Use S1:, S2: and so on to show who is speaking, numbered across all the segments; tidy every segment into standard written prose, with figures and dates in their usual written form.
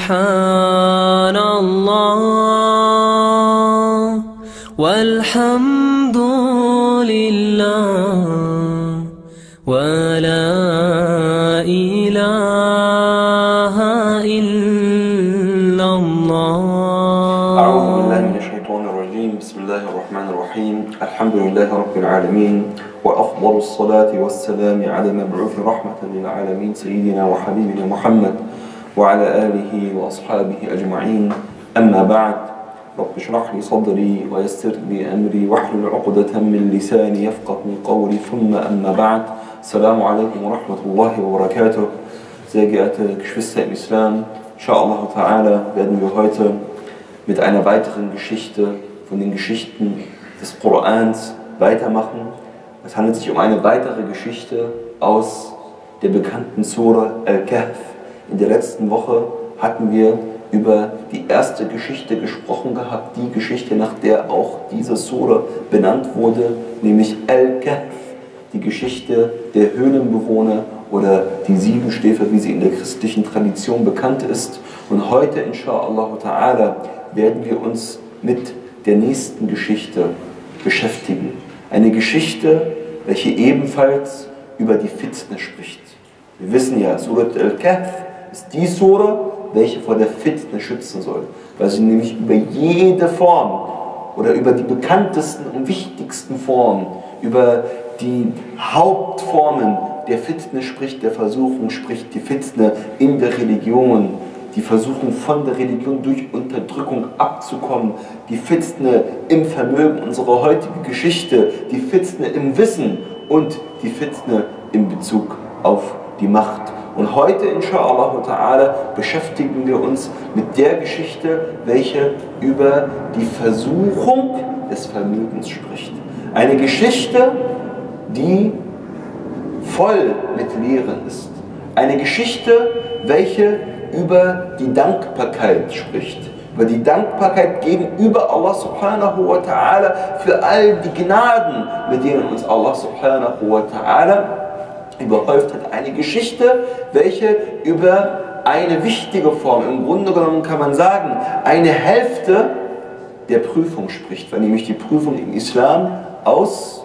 S1: سبحان الله والحمد لله ولا إله إلا الله.
S2: أعوذ بالله من الشيطان الرجيم. بسم الله الرحمن الرحيم. الحمد لله رب العالمين، وأفضل الصلاة والسلام على مبعوث رحمة للعالمين سيدنا وحبيبنا محمد وعلى آله وأصحابه أجمعين. أما بعد، رب اشرح لي صدري ويسر لي أمري واحلل عقدة من لساني يفقه قولي. ثم أما بعد. Assalamu alaikum wa rahmatullahi wa barakatuh. Sehr geehrte Geschwister im Islam, inshallah ta'ala werden wir heute mit einer weiteren Geschichte von den Geschichten des Korans weitermachen. Es handelt sich um eine weitere Geschichte aus der bekannten Sura Al-Kahf. In der letzten Woche hatten wir über die erste Geschichte gesprochen gehabt, die Geschichte, nach der auch diese Sura benannt wurde, nämlich Al-Kahf, die Geschichte der Höhlenbewohner oder die Siebenschläfer, wie sie in der christlichen Tradition bekannt ist. Und heute, inshallah ta'ala, werden wir uns mit der nächsten Geschichte beschäftigen. Eine Geschichte, welche ebenfalls über die Fitne spricht. Wir wissen ja, Surat Al-Kahf ist die Sura, welche vor der Fitne schützen soll, weil sie nämlich über jede Form oder über die bekanntesten und wichtigsten Formen, über die Hauptformen der Fitne spricht, der Versuchung spricht, die Fitne in der Religion, die Versuchung von der Religion durch Unterdrückung abzukommen, die Fitne im Vermögen unserer heutigen Geschichte, die Fitne im Wissen und die Fitne in Bezug auf die Macht. Und heute, inshallah ta'ala, beschäftigen wir uns mit der Geschichte, welche über die Versuchung des Vermögens spricht. Eine Geschichte, die voll mit Lehren ist. Eine Geschichte, welche über die Dankbarkeit spricht. Über die Dankbarkeit gegenüber Allah subhanahu wa ta'ala für all die Gnaden, mit denen uns Allah subhanahu wa ta'ala überhäuft hat. Eine Geschichte, welche über eine wichtige Form, im Grunde genommen kann man sagen, eine Hälfte der Prüfung spricht, weil nämlich die Prüfung im Islam aus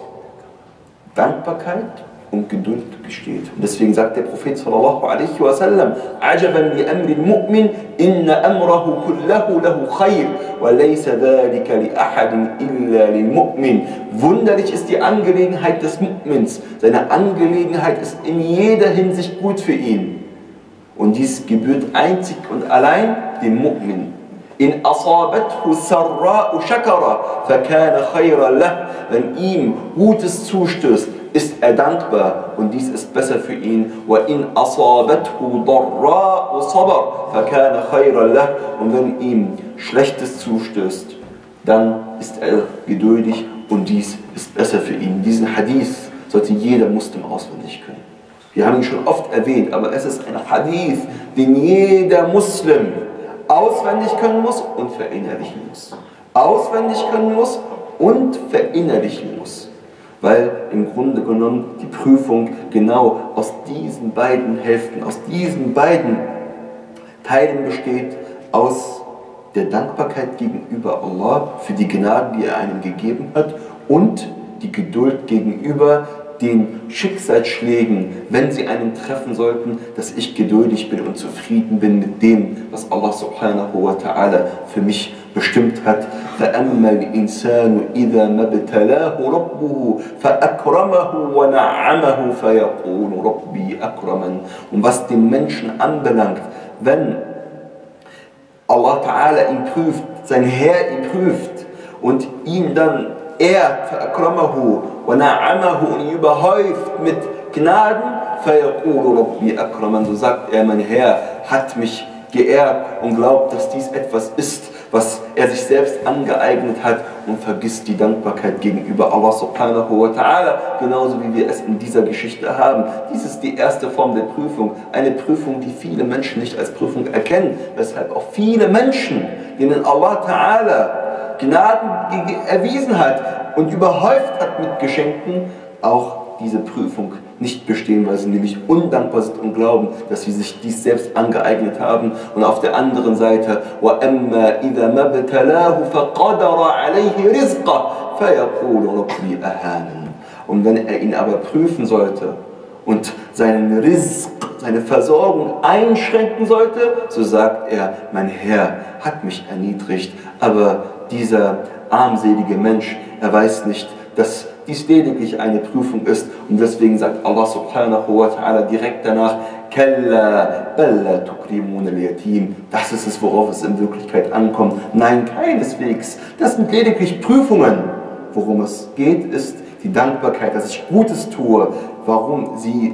S2: Dankbarkeit und Geduld besteht. Und deswegen sagt der Prophet sallallahu alaihi wa sallam: "Ajaban li amri al-mu'min, inna amrahu kullahu lahu khair, wa laysa dhalika li ahadin illa lil-mu'min." Wunderlich ist die Angelegenheit des Mu'mins. Seine Angelegenheit ist in jeder Hinsicht gut für ihn. Und dies gebührt einzig und allein dem Mu'min. In asabathu sarra'u shakara, fakana khayran lah. Wenn ihm Gutes zustößt, ist er dankbar und dies ist besser für ihn. Wa in asabathu darra'u sabar, fakana khayran lah. Und wenn ihm Schlechtes zustößt, dann ist er geduldig und dies ist besser für ihn. Diesen Hadith sollte jeder Muslim auswendig können. Wir haben ihn schon oft erwähnt, aber es ist ein Hadith, den jeder Muslim auswendig können muss und verinnerlichen muss. Auswendig können muss und verinnerlichen muss. Weil im Grunde genommen die Prüfung genau aus diesen beiden Hälften, aus diesen beiden Teilen besteht, aus der Dankbarkeit gegenüber Allah für die Gnaden, die er einem gegeben hat, und die Geduld gegenüber den Schicksalsschlägen, wenn sie einen treffen sollten, dass ich geduldig bin und zufrieden bin mit dem, was Allah subhanahu wa ta'ala für mich bestimmt hat. فَأَمَّا الْإِنسَانُ إِذَا مَبْتَلَاهُ رَبُّهُ فَأَكْرَمَهُ وَنَعَّمَهُ فَيَقُولُ رَبِّي أَكْرَمَنِ. Und was den Menschen anbelangt, wenn Allah ta'ala ihn prüft, sein Herr ihn prüft und ihn dann ehrt, فَأَكْرَمَهُ وَنَعَّمَهُ, und ihn überhäuft mit Gnaden, فَيَقُولُ رَبِّي أَكْرَمَنِ, so sagt er, mein Herr hat mich geehrt, und glaubt, dass dies etwas ist, was er sich selbst angeeignet hat, und vergisst die Dankbarkeit gegenüber Allah subhanahu wa ta'ala, genauso wie wir es in dieser Geschichte haben. Dies ist die erste Form der Prüfung, eine Prüfung, die viele Menschen nicht als Prüfung erkennen, weshalb auch viele Menschen, denen Allah ta'ala Gnaden erwiesen hat und überhäuft hat mit Geschenken, auch diese Prüfung nicht bestehen, weil sie nämlich undankbar sind und glauben, dass sie sich dies selbst angeeignet haben. Und auf der anderen Seite, وَأَمَّا إِذَا مَبْتَلَاهُ فَقَدَرَ عَلَيْهِ رِزْقَهُ فَيَقُولُ رَبِّي أَهَانَنِ. Und wenn er ihn aber prüfen sollte und seinen Rizq, seine Versorgung einschränken sollte, so sagt er, mein Herr hat mich erniedrigt. Aber dieser armselige Mensch, er weiß nicht, dass dies lediglich eine Prüfung ist. Und deswegen sagt Allah subhanahu wa ta'ala direkt danach, Kalla balla tukrimun al-yatim. Das ist es, worauf es in Wirklichkeit ankommt. Nein, keineswegs. Das sind lediglich Prüfungen. Worum es geht, ist die Dankbarkeit, dass ich Gutes tue. Warum sie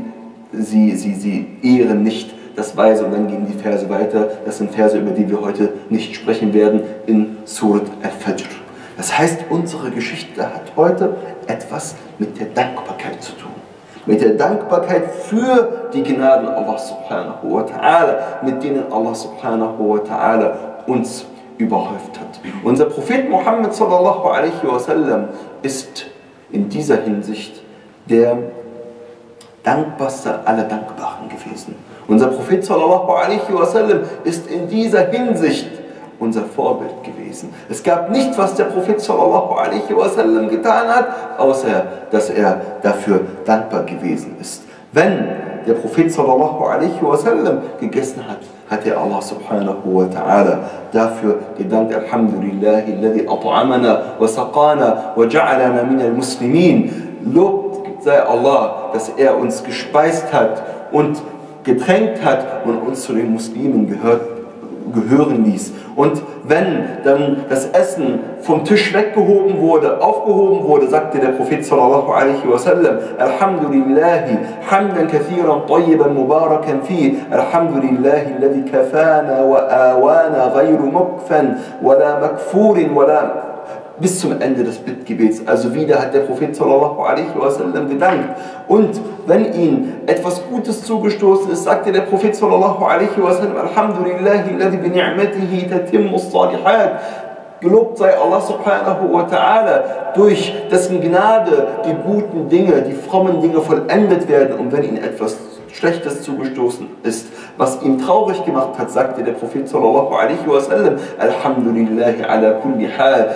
S2: ehren nicht das Weise. Und dann gehen die Verse weiter. Das sind Verse, über die wir heute nicht sprechen werden, in Surat al-Fajr. Das heißt, unsere Geschichte hat heute etwas mit der Dankbarkeit zu tun. Mit der Dankbarkeit für die Gnaden Allah subhanahu wa ta'ala, mit denen Allah subhanahu wa ta'ala uns überhäuft hat. Unser Prophet Muhammad sallallahu alaihi wasallam ist in dieser Hinsicht der dankbarste aller Dankbaren gewesen. Unser Prophet sallallahu alaihi wasallam ist in dieser Hinsicht unser Vorbild gewesen. Es gab nichts, was der Prophet sallallahu alaihi wasallam getan hat, außer dass er dafür dankbar gewesen ist. Wenn der Prophet sallallahu alaihi wasallam gegessen hat, hat er Allah subhanahu wa ta'ala dafür gedankt. Alhamdulillahi alladhi at'amana wa saqana wa ja'alana min al-muslimin. Lob sei Allah, dass er uns gespeist hat und getränkt hat und uns zu den Muslimen gehören ließ. Und wenn dann das Essen vom Tisch aufgehoben wurde, sagte der Prophet sallallahu alaihi wasallam, Alhamdulillahi, hamdan kathiran tayyiban mubarakan fi, Alhamdulillahi alladhi kafana wa awana ghayru mukfan, wala makfurin, wala bis zum Ende des Bittgebets. Also wieder hat der Prophet sallallahu alaihi wasallam gedankt. Und wenn ihm etwas Gutes zugestoßen ist, sagte der Prophet sallallahu alaihi wasallam, Alhamdulillahi alladhi bi ni'matihi tatimmu as-salihat. Gelobt sei Allah subhanahu wa ta'ala, durch dessen Gnade die guten Dinge, die frommen Dinge vollendet werden. Und wenn ihnen etwas Schlechtes zugestoßen ist, was ihn traurig gemacht hat, sagte der Prophet sallallahu alaihi wasallam, Alhamdulillahi ala kulli hal.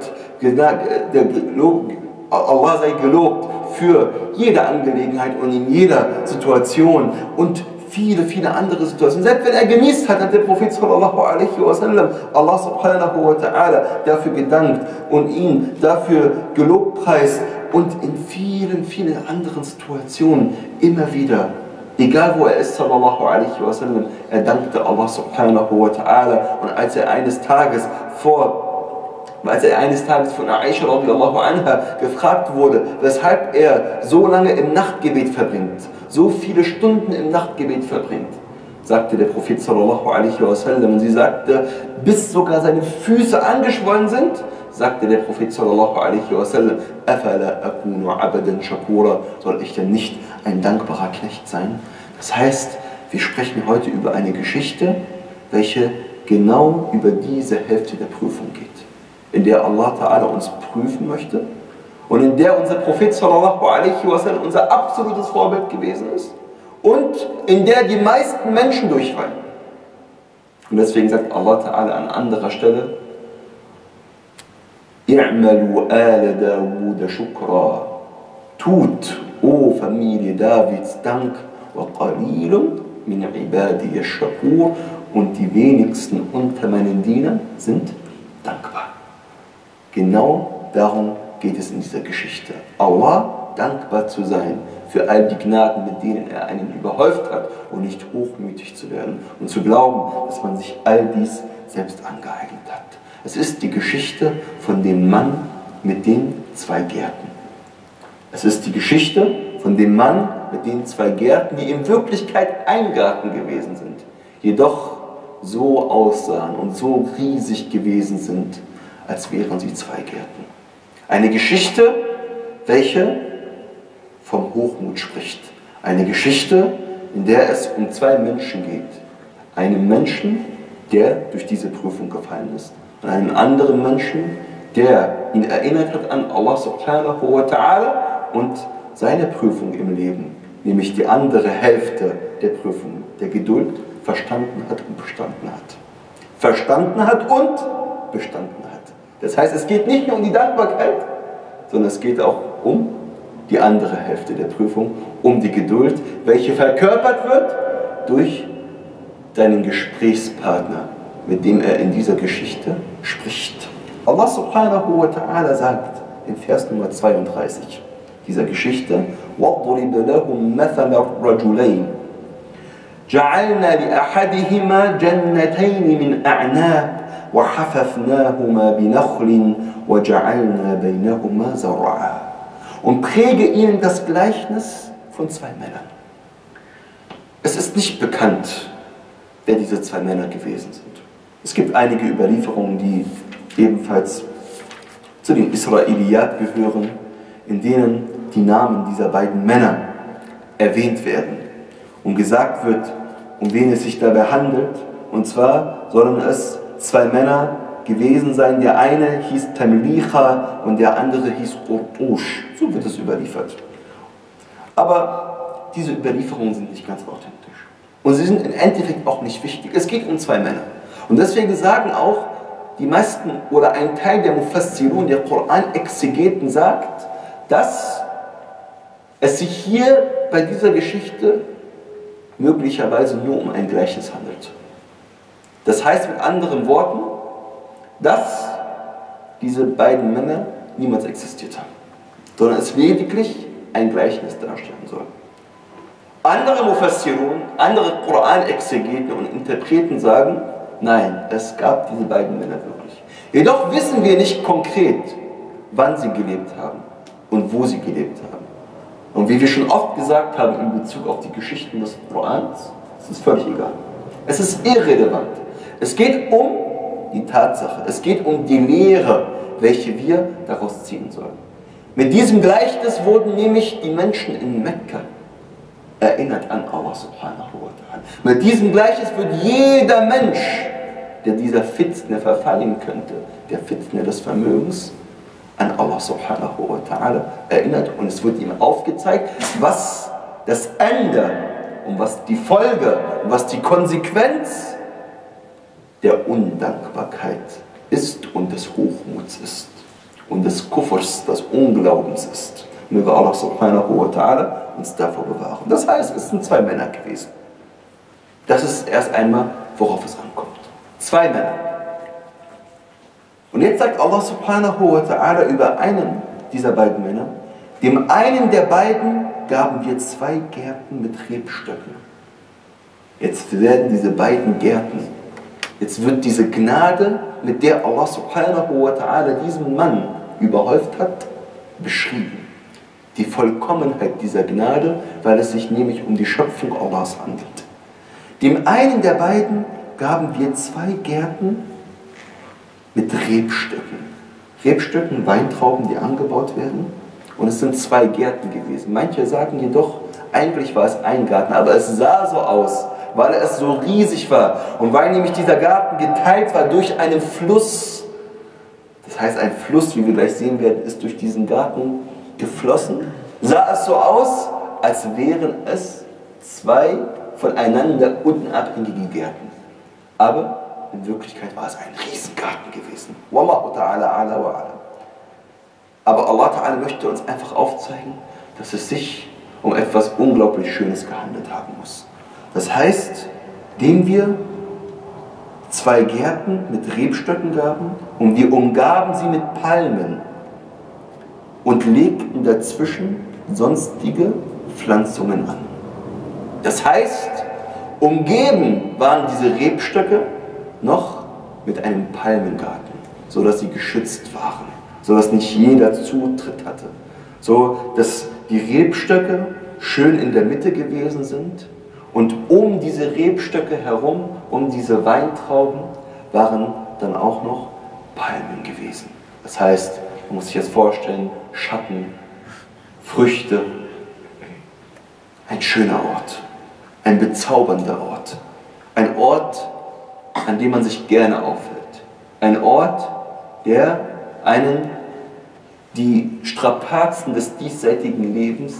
S2: Allah sei gelobt für jede Angelegenheit und in jeder Situation und viele, viele andere Situationen. Selbst wenn er genießt hat, hat der Prophet sallallahu alaihi wasallam Allah subhanahu wa ta'ala dafür gedankt und ihn dafür gelobpreist und in vielen, vielen anderen Situationen immer wieder, egal wo er ist, sallallahu alaihi wasallam, er dankte Allah subhanahu wa ta'ala. Und als er eines Tages von Aisha radiallahu anha gefragt wurde, weshalb er so lange im Nachtgebet verbringt, so viele Stunden im Nachtgebet verbringt, sagte der Prophet sallallahu alaihi wasallam, und sie sagte, bis sogar seine Füße angeschwollen sind, sagte der Prophet sallallahu alaihi wasallam, afala akunu abadan shakura, soll ich denn nicht ein dankbarer Knecht sein? Das heißt, wir sprechen heute über eine Geschichte, welche genau über diese Hälfte der Prüfung geht, in der Allah Ta'ala uns prüfen möchte und in der unser Prophet sallallahu alaihi wasallam unser absolutes Vorbild gewesen ist und in der die meisten Menschen durchfallen. Und deswegen sagt Allah Ta'ala an anderer Stelle, I'malu ala Dawud shukra. Tut, o Familie Davids, Dank, wa qalilun min ibadi ash-shakur, und die wenigsten unter meinen Dienern sind dankbar. Genau darum geht es in dieser Geschichte. Allah dankbar zu sein für all die Gnaden, mit denen er einen überhäuft hat, und nicht hochmütig zu werden und zu glauben, dass man sich all dies selbst angeeignet hat. Es ist die Geschichte von dem Mann mit den zwei Gärten. Es ist die Geschichte von dem Mann mit den zwei Gärten, die in Wirklichkeit ein Garten gewesen sind, jedoch so aussahen und so riesig gewesen sind, als wären sie zwei Gärten. Eine Geschichte, welche vom Hochmut spricht. Eine Geschichte, in der es um zwei Menschen geht. Einen Menschen, der durch diese Prüfung gefallen ist, und einen anderen Menschen, der ihn erinnert hat an Allah subhanahu wa ta'ala und seine Prüfung im Leben, nämlich die andere Hälfte der Prüfung, der Geduld, verstanden hat und bestanden hat. Verstanden hat und bestanden hat. Das heißt, es geht nicht nur um die Dankbarkeit, sondern es geht auch um die andere Hälfte der Prüfung, um die Geduld, welche verkörpert wird durch deinen Gesprächspartner, mit dem er in dieser Geschichte spricht. Allah subhanahu wa ta'ala sagt in Vers Nummer 32 dieser Geschichte: وَاضْرِبْ لَهُمْ مَثَلَ الرَّجُلَيْنِ جَعَلْنَا لِأَحَدِهِمَا جَنَّتَيْنِ مِنْ أَعْنَابٍ وَحَفَفْنَاهُمَا بِنَخْلٍ وَجَعَلْنَا بَيْنَهُمَا زَرْعًا. Und präge ihnen das Gleichnis von zwei Männern. Es ist nicht bekannt, wer diese zwei Männer gewesen sind. Es gibt einige Überlieferungen, die ebenfalls zu den Israeliyat gehören, in denen die Namen dieser beiden Männer erwähnt werden und gesagt wird, um wen es sich dabei handelt. Und zwar sollen es zwei Männer gewesen sein. Der eine hieß Tamlicha und der andere hieß Urtush. So wird es überliefert. Aber diese Überlieferungen sind nicht ganz authentisch. Und sie sind im Endeffekt auch nicht wichtig. Es geht um zwei Männer. Und deswegen sagen auch die meisten oder ein Teil der Mufassirun, der Koran-Exegeten sagt, dass es sich hier bei dieser Geschichte möglicherweise nur um ein Gleichnis handelt. Das heißt mit anderen Worten, dass diese beiden Männer niemals existiert haben, sondern es lediglich ein Gleichnis darstellen soll. Andere Mufassirun, andere Koran-Exegeten und Interpreten sagen, nein, es gab diese beiden Männer wirklich. Jedoch wissen wir nicht konkret, wann sie gelebt haben und wo sie gelebt haben. Und wie wir schon oft gesagt haben in Bezug auf die Geschichten des Korans, es ist völlig egal. Es ist irrelevant. Es geht um die Tatsache, es geht um die Lehre, welche wir daraus ziehen sollen. Mit diesem Gleichnis wurden nämlich die Menschen in Mekka erinnert an Allah subhanahu wa ta'ala. Mit diesem Gleichnis wird jeder Mensch, der dieser Fitne verfallen könnte, der Fitne des Vermögens, an Allah subhanahu wa ta'ala erinnert, und es wird ihm aufgezeigt, was das Ende und was die Folge und was die Konsequenz der Undankbarkeit ist und des Hochmuts ist und des Kufrs, des Unglaubens ist. Möge Allah subhanahu wa ta'ala uns davor bewahren. Das heißt, es sind zwei Männer gewesen. Das ist erst einmal, worauf es ankommt. Zwei Männer. Und jetzt sagt Allah subhanahu wa ta'ala über einen dieser beiden Männer: Dem einen der beiden gaben wir zwei Gärten mit Rebstöcken. Jetzt werden diese beiden Gärten, jetzt wird diese Gnade, mit der Allah subhanahu wa ta'ala diesen Mann überhäuft hat, beschrieben. Die Vollkommenheit dieser Gnade, weil es sich nämlich um die Schöpfung Allahs handelt. Dem einen der beiden gaben wir zwei Gärten mit Rebstöcken. Rebstöcken, Weintrauben, die angebaut werden. Und es sind zwei Gärten gewesen. Manche sagen jedoch, eigentlich war es ein Garten, aber es sah so aus, weil es so riesig war. Und weil nämlich dieser Garten geteilt war durch einen Fluss. Das heißt, ein Fluss, wie wir gleich sehen werden, ist durch diesen Garten geflossen. Sah es so aus, als wären es zwei voneinander unabhängige Gärten. Aber in Wirklichkeit war es ein Riesengarten gewesen. Wallahu ta'ala ala wa ala. Aber Allah ta'ala möchte uns einfach aufzeigen, dass es sich um etwas unglaublich Schönes gehandelt haben muss. Das heißt, dem wir zwei Gärten mit Rebstöcken gaben und wir umgaben sie mit Palmen und legten dazwischen sonstige Pflanzungen an. Das heißt, umgeben waren diese Rebstöcke noch mit einem Palmengarten, sodass sie geschützt waren, sodass nicht jeder Zutritt hatte, so dass die Rebstöcke schön in der Mitte gewesen sind und um diese Rebstöcke herum, um diese Weintrauben, waren dann auch noch Palmen gewesen. Das heißt, man muss sich jetzt vorstellen, Schatten, Früchte, ein schöner Ort, ein bezaubernder Ort, ein Ort, an dem man sich gerne aufhält. Ein Ort, der einen die Strapazen des diesseitigen Lebens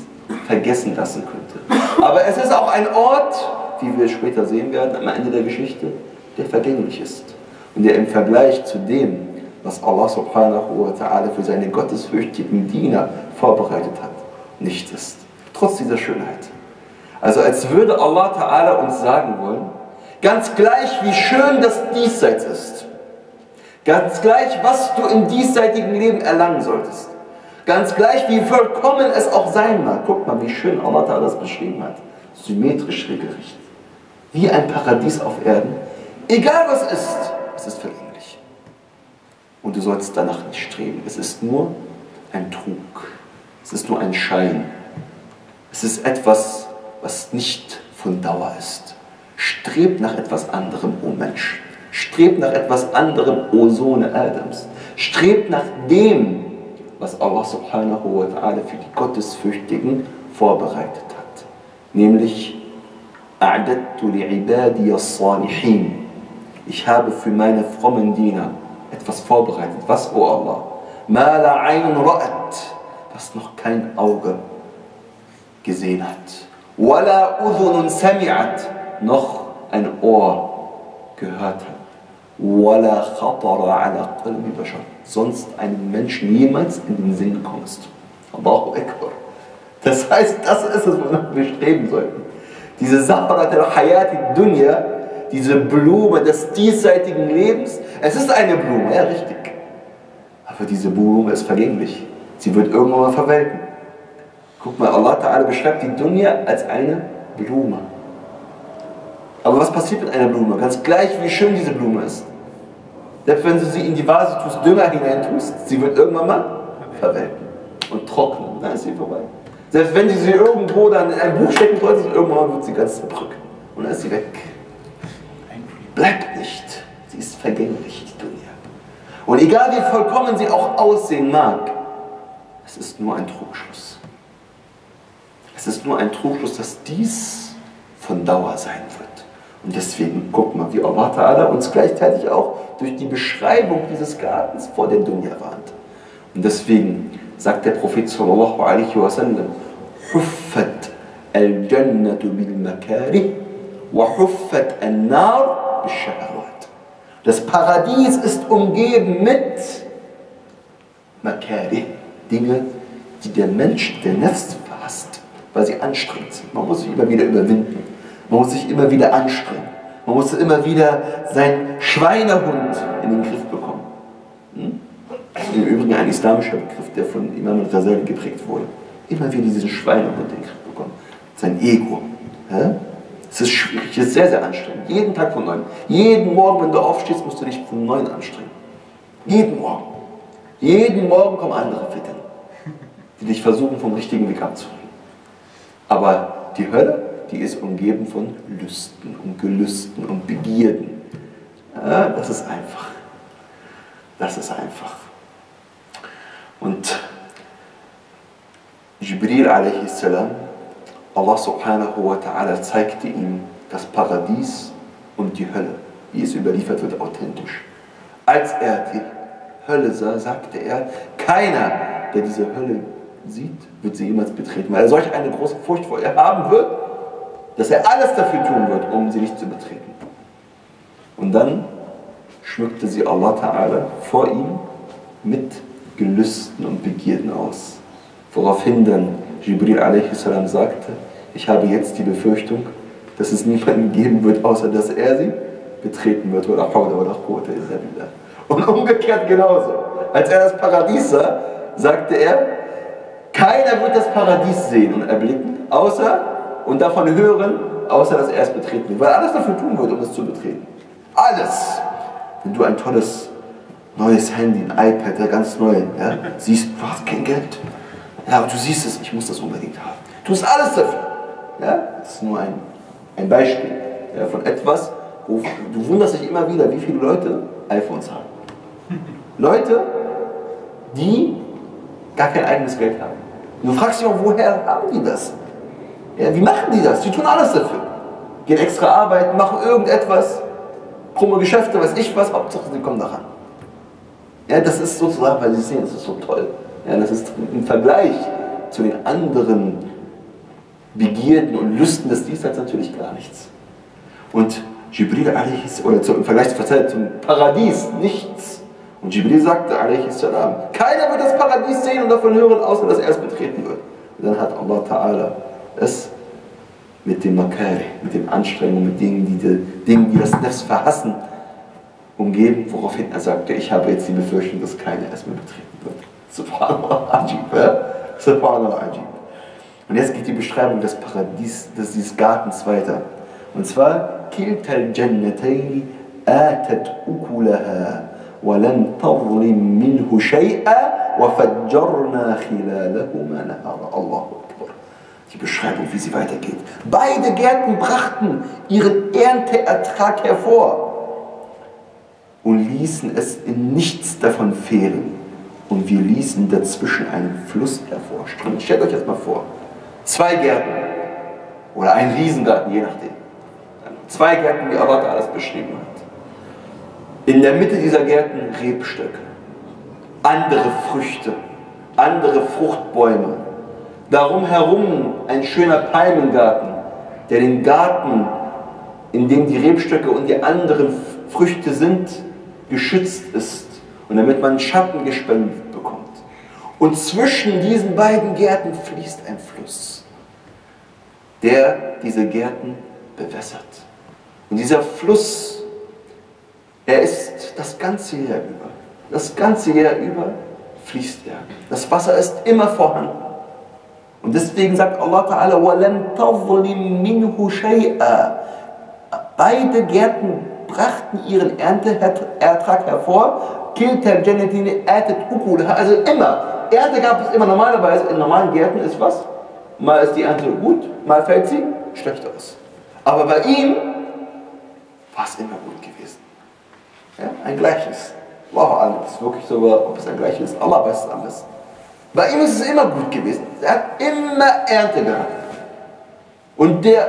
S2: vergessen lassen könnte. Aber es ist auch ein Ort, wie wir später sehen werden, am Ende der Geschichte, der vergänglich ist. Und der im Vergleich zu dem, was Allah subhanahu wa ta'ala für seine gottesfürchtigen Diener vorbereitet hat, nicht ist. Trotz dieser Schönheit. Also als würde Allah ta'ala uns sagen wollen, ganz gleich wie schön das Diesseits ist, ganz gleich was du im diesseitigen Leben erlangen solltest, ganz gleich wie vollkommen es auch sein mag. Guck mal, wie schön Allah ta'ala das beschrieben hat. Symmetrisch regelrecht. Wie ein Paradies auf Erden. Egal was ist, es ist vergänglich. Und du sollst danach nicht streben. Es ist nur ein Trug. Es ist nur ein Schein. Es ist etwas, was nicht von Dauer ist. Streb nach etwas anderem, o Mensch. Streb nach etwas anderem, o Sohne Adams. Streb nach dem, was Allah subhanahu wa ta'ala für die Gottesfürchtigen vorbereitet hat. Nämlich, أَعْدَدْتُ لِعِبَادِيَ الصَّالِحِينَ. Ich habe für meine frommen Diener etwas vorbereitet. Was, o Allah? مَا لَا عَيْنٌ رَأَتْ. Was noch kein Auge gesehen hat. وَلَا أُذُنٌ سَمِعَتْ. Noch ein Ohr gehört hat. وَلَا خَطَرَ عَلَى قَلْبِ بَشَرٍ. Sonst einem Menschen jemals in den Sinn kommst. Allahu Akbar. Das heißt, das ist es, wonach wir streben sollten. Diese Zahrat al-Hayat Dunya, diese Blume des diesseitigen Lebens, es ist eine Blume, ja richtig. Aber diese Blume ist vergänglich. Sie wird irgendwann mal verwelken. Guck mal, Allah Ta'ala beschreibt die Dunya als eine Blume. Aber was passiert mit einer Blume? Ganz gleich, wie schön diese Blume ist. Selbst wenn du sie in die Vase tust, Dünger hineintust, sie wird irgendwann mal verwelken und trocknen. Dann ist sie vorbei. Selbst wenn du sie irgendwo dann in ein Buch stecken solltest, irgendwann wird sie ganz zerdrücken. Und dann ist sie weg. Bleibt nicht. Sie ist vergänglich, die Dunya. Und egal wie vollkommen sie auch aussehen mag, es ist nur ein Trugschluss. Es ist nur ein Trugschluss, dass dies von Dauer sein wird. Und deswegen, guck mal, wie Allah Ta'ala uns gleichzeitig auch durch die Beschreibung dieses Gartens vor der Dunya warnt. Und deswegen sagt der Prophet sallallahu alaihi wasallam, Huffat al-Jannatu bil-Makarih wa huffat al-Nar bil-Shahawat. Das Paradies ist umgeben mit Makarih, Dinge, die der Mensch, der Nafs hasst, weil sie anstrengend sind. Man muss sich immer wieder überwinden. Man muss sich immer wieder anstrengen. Man muss immer wieder seinen Schweinehund in den Griff bekommen. Im Übrigen ein islamischer Begriff, der von Imam al-Ghazali geprägt wurde. Immer wieder diesen Schweinehund in den Griff bekommen. Sein Ego. Ja? Es ist schwierig, es ist sehr, sehr anstrengend. Jeden Tag von neuem. Jeden Morgen, wenn du aufstehst, musst du dich von neuem anstrengen. Jeden Morgen. Jeden Morgen kommen andere Fitten, die dich versuchen, vom richtigen Weg abzubringen. Aber die Hölle, die ist umgeben von Lüsten und Gelüsten und Begierden. Ja, das ist einfach. Das ist einfach. Und Jibril a.s., Allah subhanahu wa ta'ala zeigte ihm das Paradies und die Hölle, wie es überliefert wird, authentisch. Als er die Hölle sah, sagte er, keiner, der diese Hölle sieht, wird sie jemals betreten, weil er solch eine große Furcht vor ihr haben wird, dass er alles dafür tun wird, um sie nicht zu betreten. Und dann schmückte sie Allah Ta'ala vor ihm mit Gelüsten und Begierden aus. Woraufhin dann Jibril a.s. sagte, ich habe jetzt die Befürchtung, dass es niemanden geben wird, außer dass er sie betreten wird. Und umgekehrt genauso. Als er das Paradies sah, sagte er, keiner wird das Paradies sehen und erblicken, außer und davon hören, außer dass er es betreten wird. Weil er alles dafür tun wird, um es zu betreten. Alles. Wenn du ein tolles neues Handy, ein iPad, ja, ganz neu, ja, siehst, du hast kein Geld. Ja, aber du siehst es, ich muss das unbedingt haben. Du tust alles dafür. Ja? Das ist nur ein Beispiel, ja, von etwas, wo du wunderst dich immer wieder, wie viele Leute iPhones haben. Leute, die gar kein eigenes Geld haben. Und du fragst dich auch, woher haben die das? Ja, wie machen die das? Die tun alles dafür. Gehen extra arbeiten, machen irgendetwas, krumme Geschäfte, weiß ich was, Hauptsache sie kommen daran. Ja, das ist sozusagen, weil sie sehen, das ist so toll. Ja, das ist im Vergleich zu den anderen Begierden und Lüsten des Diesseits natürlich gar nichts. Und Jibril oder im Vergleich zum Paradies nichts. Und Jibril sagte salam, keiner wird das Paradies sehen und davon hören, außer dass er es betreten wird. Und dann hat Allah Ta'ala es mit dem Makari, mit den Anstrengungen, mit Dingen, die das Nefs verhassen, umgeben, woraufhin er sagte, ich habe jetzt die Befürchtung, dass keiner es mehr betreten wird. Subhanallah, Ajib, ja? Subhanallah, Ajib. Und jetzt geht die Beschreibung des Paradies, dieses Gartens weiter. Und zwar, كِلْتَ الْجَنَّتَيْنِ آتَتْ أُكُلَهَا وَلَمْ تَظْلِمْ مِنْهُ شَيْئًا وَفَجَّرْنَا خِلَالَهُمَا نَهَارًا. Allahu Akbar. Die Beschreibung, wie sie weitergeht. Beide Gärten brachten ihren Ernteertrag hervor und ließen es in nichts davon fehlen. Und wir ließen dazwischen einen Fluss hervorströmen. Stellt euch das mal vor. 2 Gärten oder ein Riesengarten, je nachdem. 2 Gärten, wie Allah alles beschrieben hat. In der Mitte dieser Gärten Rebstöcke, andere Früchte, andere Fruchtbäume. Darum herum ein schöner Palmengarten, der den Garten, in dem die Rebstöcke und die anderen Früchte sind, geschützt ist und damit man Schatten gespendet bekommt. Und zwischen diesen beiden Gärten fließt ein Fluss, der diese Gärten bewässert. Und dieser Fluss, er ist das ganze Jahr über. Das ganze Jahr über fließt er. Das Wasser ist immer vorhanden. Und deswegen sagt Allah Ta'ala, وَلَمْ تَظْلِمْ مِنْهُ شَيْئًا. Beide Gärten brachten ihren Ernteertrag hervor. كِلْتَ الْجَنَّتَيْنِ آتَتْ أُكُلَهَا. Also immer. Ernte gab es immer normalerweise. In normalen Gärten ist was? Mal ist die Ernte gut, mal fällt sie schlecht aus. Aber bei ihm war es immer gut gewesen. Ja, ein Gleichnis. Allahu A'lam, das ist wirklich so, ob es ein Gleichnis ist. Allah weiß es am besten. Bei ihm ist es immer gut gewesen. Er hat immer Ernte gehabt. Und der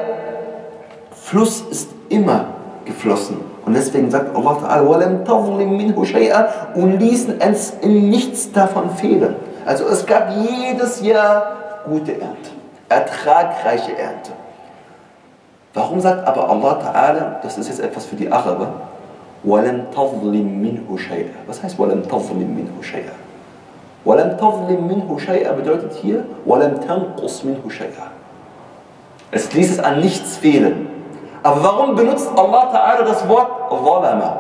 S2: Fluss ist immer geflossen. Und deswegen sagt Allah Ta'ala, وَلَمْ تَظْلِمْ مِنْهُ شَيْئًا, und ließen es in nichts davon fehlen. Also es gab jedes Jahr gute Ernte, ertragreiche Ernte. Warum sagt aber Allah Ta'ala, das ist jetzt etwas für die Araber, وَلَمْ تَظْلِمْ مِنْهُ شَيْئًا? Was heißt وَلَمْ تَظْلِمْ مِنْهُ شَيْئًا? وَلَمْ تَظْلِمْ مِنْهُ شَيْئًا bedeutet hier وَلَمْ تَنْقُصْ مِنْهُ شَيْئًا. Es ließ es an nichts fehlen. Aber warum benutzt Allah Ta'ala das Wort ظَلَمَ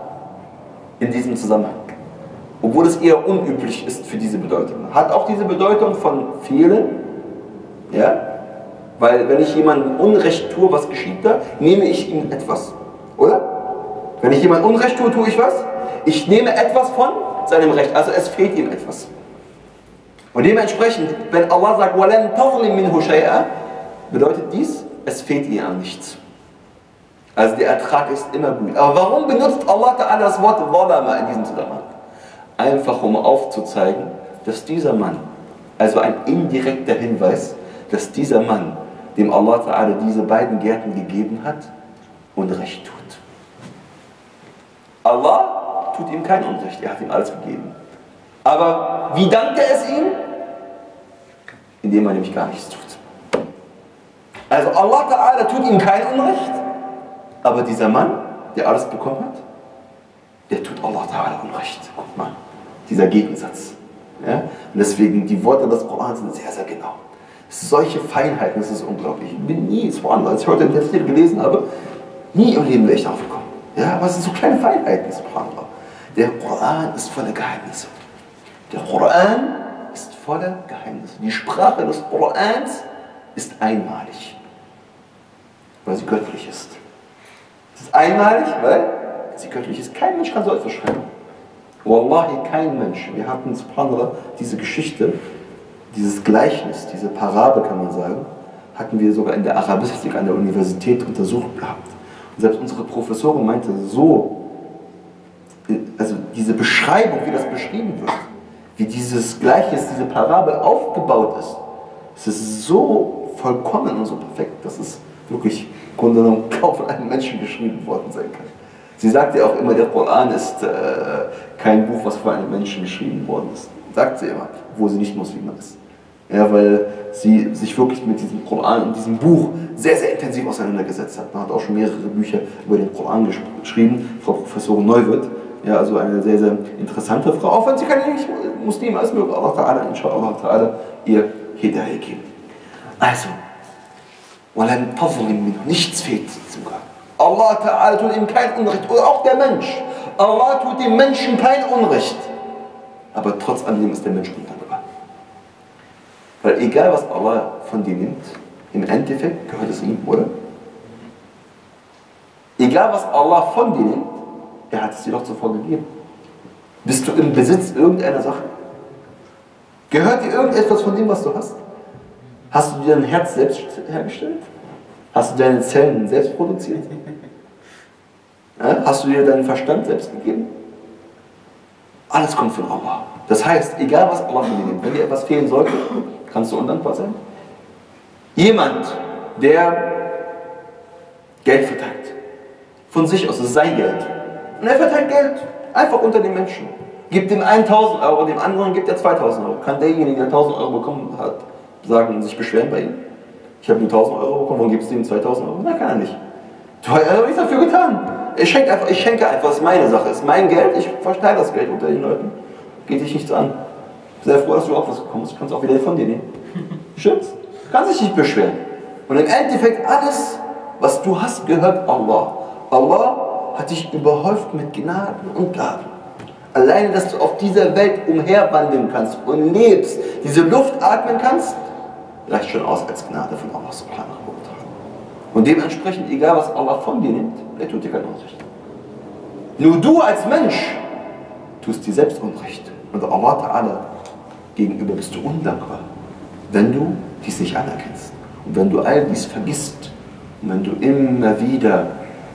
S2: in diesem Zusammenhang? Obwohl es eher unüblich ist für diese Bedeutung. Hat auch diese Bedeutung von fehlen, ja? Weil wenn ich jemandem Unrecht tue, was geschieht da? Nehme ich ihm etwas, oder? Wenn ich jemandem Unrecht tue, tue ich was? Ich nehme etwas von seinem Recht, also es fehlt ihm etwas. Und dementsprechend, wenn Allah sagt, وَلَمْ تَظْلِمْ مِنْهُ شَيْئًا, bedeutet dies, es fehlt ihm an nichts. Also der Ertrag ist immer gut. Aber warum benutzt Allah Ta'ala das Wort ظَلَمَ in diesem Zusammenhang? Einfach um aufzuzeigen, dass dieser Mann, also ein indirekter Hinweis, dass dieser Mann, dem Allah Ta'ala diese beiden Gärten gegeben hat, Unrecht tut. Allah tut ihm kein Unrecht, er hat ihm alles gegeben. Aber wie dankt er es ihm? Indem er nämlich gar nichts tut. Also Allah Ta'ala tut ihm kein Unrecht, aber dieser Mann, der alles bekommen hat, der tut Allah Ta'ala Unrecht. Guck mal, dieser Gegensatz. Ja? Und deswegen, die Worte des Korans sind sehr, sehr genau. Solche Feinheiten, das ist unglaublich. Ich bin nie, als ich heute den Tafsir gelesen habe, nie im Leben wäre ich darauf gekommen. Ja, aber es sind so kleine Feinheiten, subhanallah. Der Koran ist voller Geheimnisse. Der Koran ist voller Geheimnisse. Die Sprache des Korans ist einmalig, weil sie göttlich ist. Es ist einmalig, weil sie göttlich ist. Kein Mensch kann so etwas schreiben. Wallahi, kein Mensch. Wir hatten, subhanallah, diese Geschichte, dieses Gleichnis, diese Parabel kann man sagen, hatten wir sogar in der Arabistik an der Universität untersucht gehabt. Und selbst unsere Professorin meinte, so, also diese Beschreibung, wie das beschrieben wird, wie dieses Gleichnis, diese Parabel aufgebaut ist, es ist so vollkommen und so perfekt, dass es wirklich im Grunde genommen kaum von einem Menschen geschrieben worden sein kann. Sie sagt ja auch immer, der Koran ist kein Buch, was von einem Menschen geschrieben worden ist. Sagt sie immer, wo sie nicht Muslima ist. Ja, weil sie sich wirklich mit diesem Koran und diesem Buch sehr, sehr intensiv auseinandergesetzt hat. Man hat auch schon mehrere Bücher über den Koran geschrieben, Frau Professorin Neuwirth. Ja, also eine sehr, sehr interessante Frau, auch wenn sie keine Muslime ist, möge Allah Ta'ala, inshallah Ta'ala, ihr Hidayah geben. Also, nichts fehlt sogar. Allah Ta'ala tut ihm kein Unrecht, oder auch der Mensch. Allah tut dem Menschen kein Unrecht. Aber trotz alledem ist der Mensch undankbar. Weil egal was Allah von dir nimmt, im Endeffekt gehört es ihm, oder? Egal was Allah von dir nimmt, er hat es dir doch zuvor gegeben. Bist du im Besitz irgendeiner Sache? Gehört dir irgendetwas von dem, was du hast? Hast du dir dein Herz selbst hergestellt? Hast du deine Zellen selbst produziert? Ja? Hast du dir deinen Verstand selbst gegeben? Alles kommt von Allah. Das heißt, egal was Allah von dir nimmt, wenn dir etwas fehlen sollte, kannst du undankbar sein. Jemand, der Geld verteilt, von sich aus, das ist sein Geld. Und er verteilt Geld, einfach unter den Menschen. Gibt dem 1000 Euro, dem anderen gibt er 2000 Euro. Kann derjenige, der 1000 Euro bekommen hat, sagen und sich beschweren bei ihm? Ich habe nur 1000 Euro bekommen, warum gibst du ihm 2000 Euro? Nein, kann er nicht. Du hast nichts dafür getan. Ich schenke einfach, das ist meine Sache, es ist mein Geld, ich verteile das Geld unter den Leuten. Geht dich nichts an. Sehr froh, dass du auch was bekommst, du kannst auch wieder von dir nehmen. Stimmt's? Du kannst dich nicht beschweren. Und im Endeffekt, alles, was du hast, gehört Allah. Allah hat dich überhäuft mit Gnaden und Gaben. Alleine, dass du auf dieser Welt umherwandeln kannst und lebst, diese Luft atmen kannst, reicht schon aus als Gnade von Allah subhanahu wa ta'ala. Und dementsprechend, egal was Allah von dir nimmt, er tut dir kein Unrecht. Nur du als Mensch tust dir selbst Unrecht. Und Allah Ta'ala gegenüber bist du undankbar, wenn du dies nicht anerkennst. Und wenn du all dies vergisst und wenn du immer wieder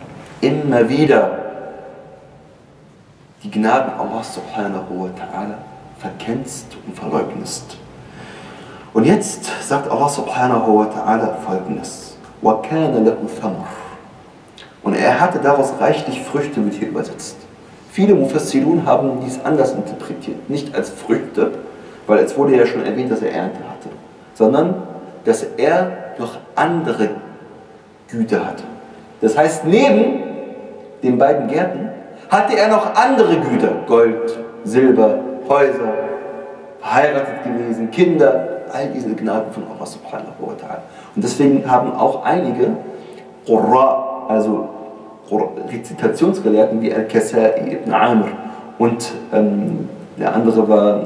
S2: die Gnaden Allah subhanahu wa ta'ala verkennst und verleugnest. Und jetzt sagt Allah subhanahu wa ta'ala Folgendes. وَكَانَ لَهُ ثَمَرٌ. Und er hatte daraus reichlich Früchte, wird hier übersetzt. Viele Mufassirun haben dies anders interpretiert. Nicht als Früchte, weil es wurde ja schon erwähnt, dass er Ernte hatte, sondern dass er noch andere Güter hatte. Das heißt, neben den beiden Gärten hatte er noch andere Güter. Gold, Silber, Häuser, verheiratet gewesen, Kinder, all diese Gnaden von Allah subhanahu wa ta'ala. Und deswegen haben auch einige Qurra, also Rezitationsgelehrten wie Al-Kasai ibn Amr und der andere war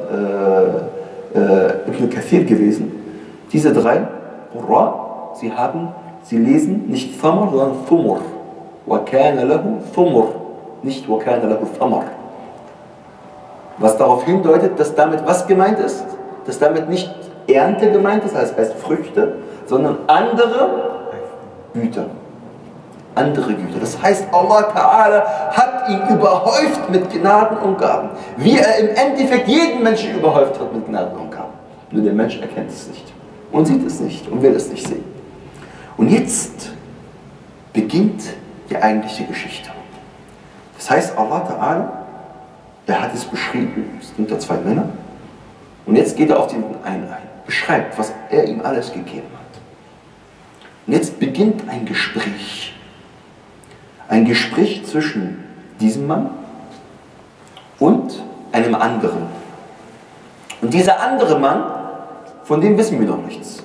S2: Ibn Kathir gewesen. Diese drei Qurra, sie lesen nicht Thamar, sondern Thumur. وَكَانَ لَهُ ثُمُرٌ, nicht وَكَانَ لَهُ ثَمَرٌ. Was darauf hindeutet, dass damit was gemeint ist? Dass damit nicht Ernte gemeint ist, das heißt Früchte, sondern andere Güter. Andere Güter. Das heißt, Allah Ta'ala hat ihn überhäuft mit Gnaden und Gaben. Wie er im Endeffekt jeden Menschen überhäuft hat mit Gnaden und Gaben. Nur der Mensch erkennt es nicht und sieht es nicht und will es nicht sehen. Und jetzt beginnt die eigentliche Geschichte. Das heißt, Allah Ta'ala, er hat es beschrieben, es sind da zwei Männer, und jetzt geht er auf den einen ein, beschreibt, was er ihm alles gegeben hat. Und jetzt beginnt ein Gespräch. Ein Gespräch zwischen diesem Mann und einem anderen. Und dieser andere Mann, von dem wissen wir noch nichts.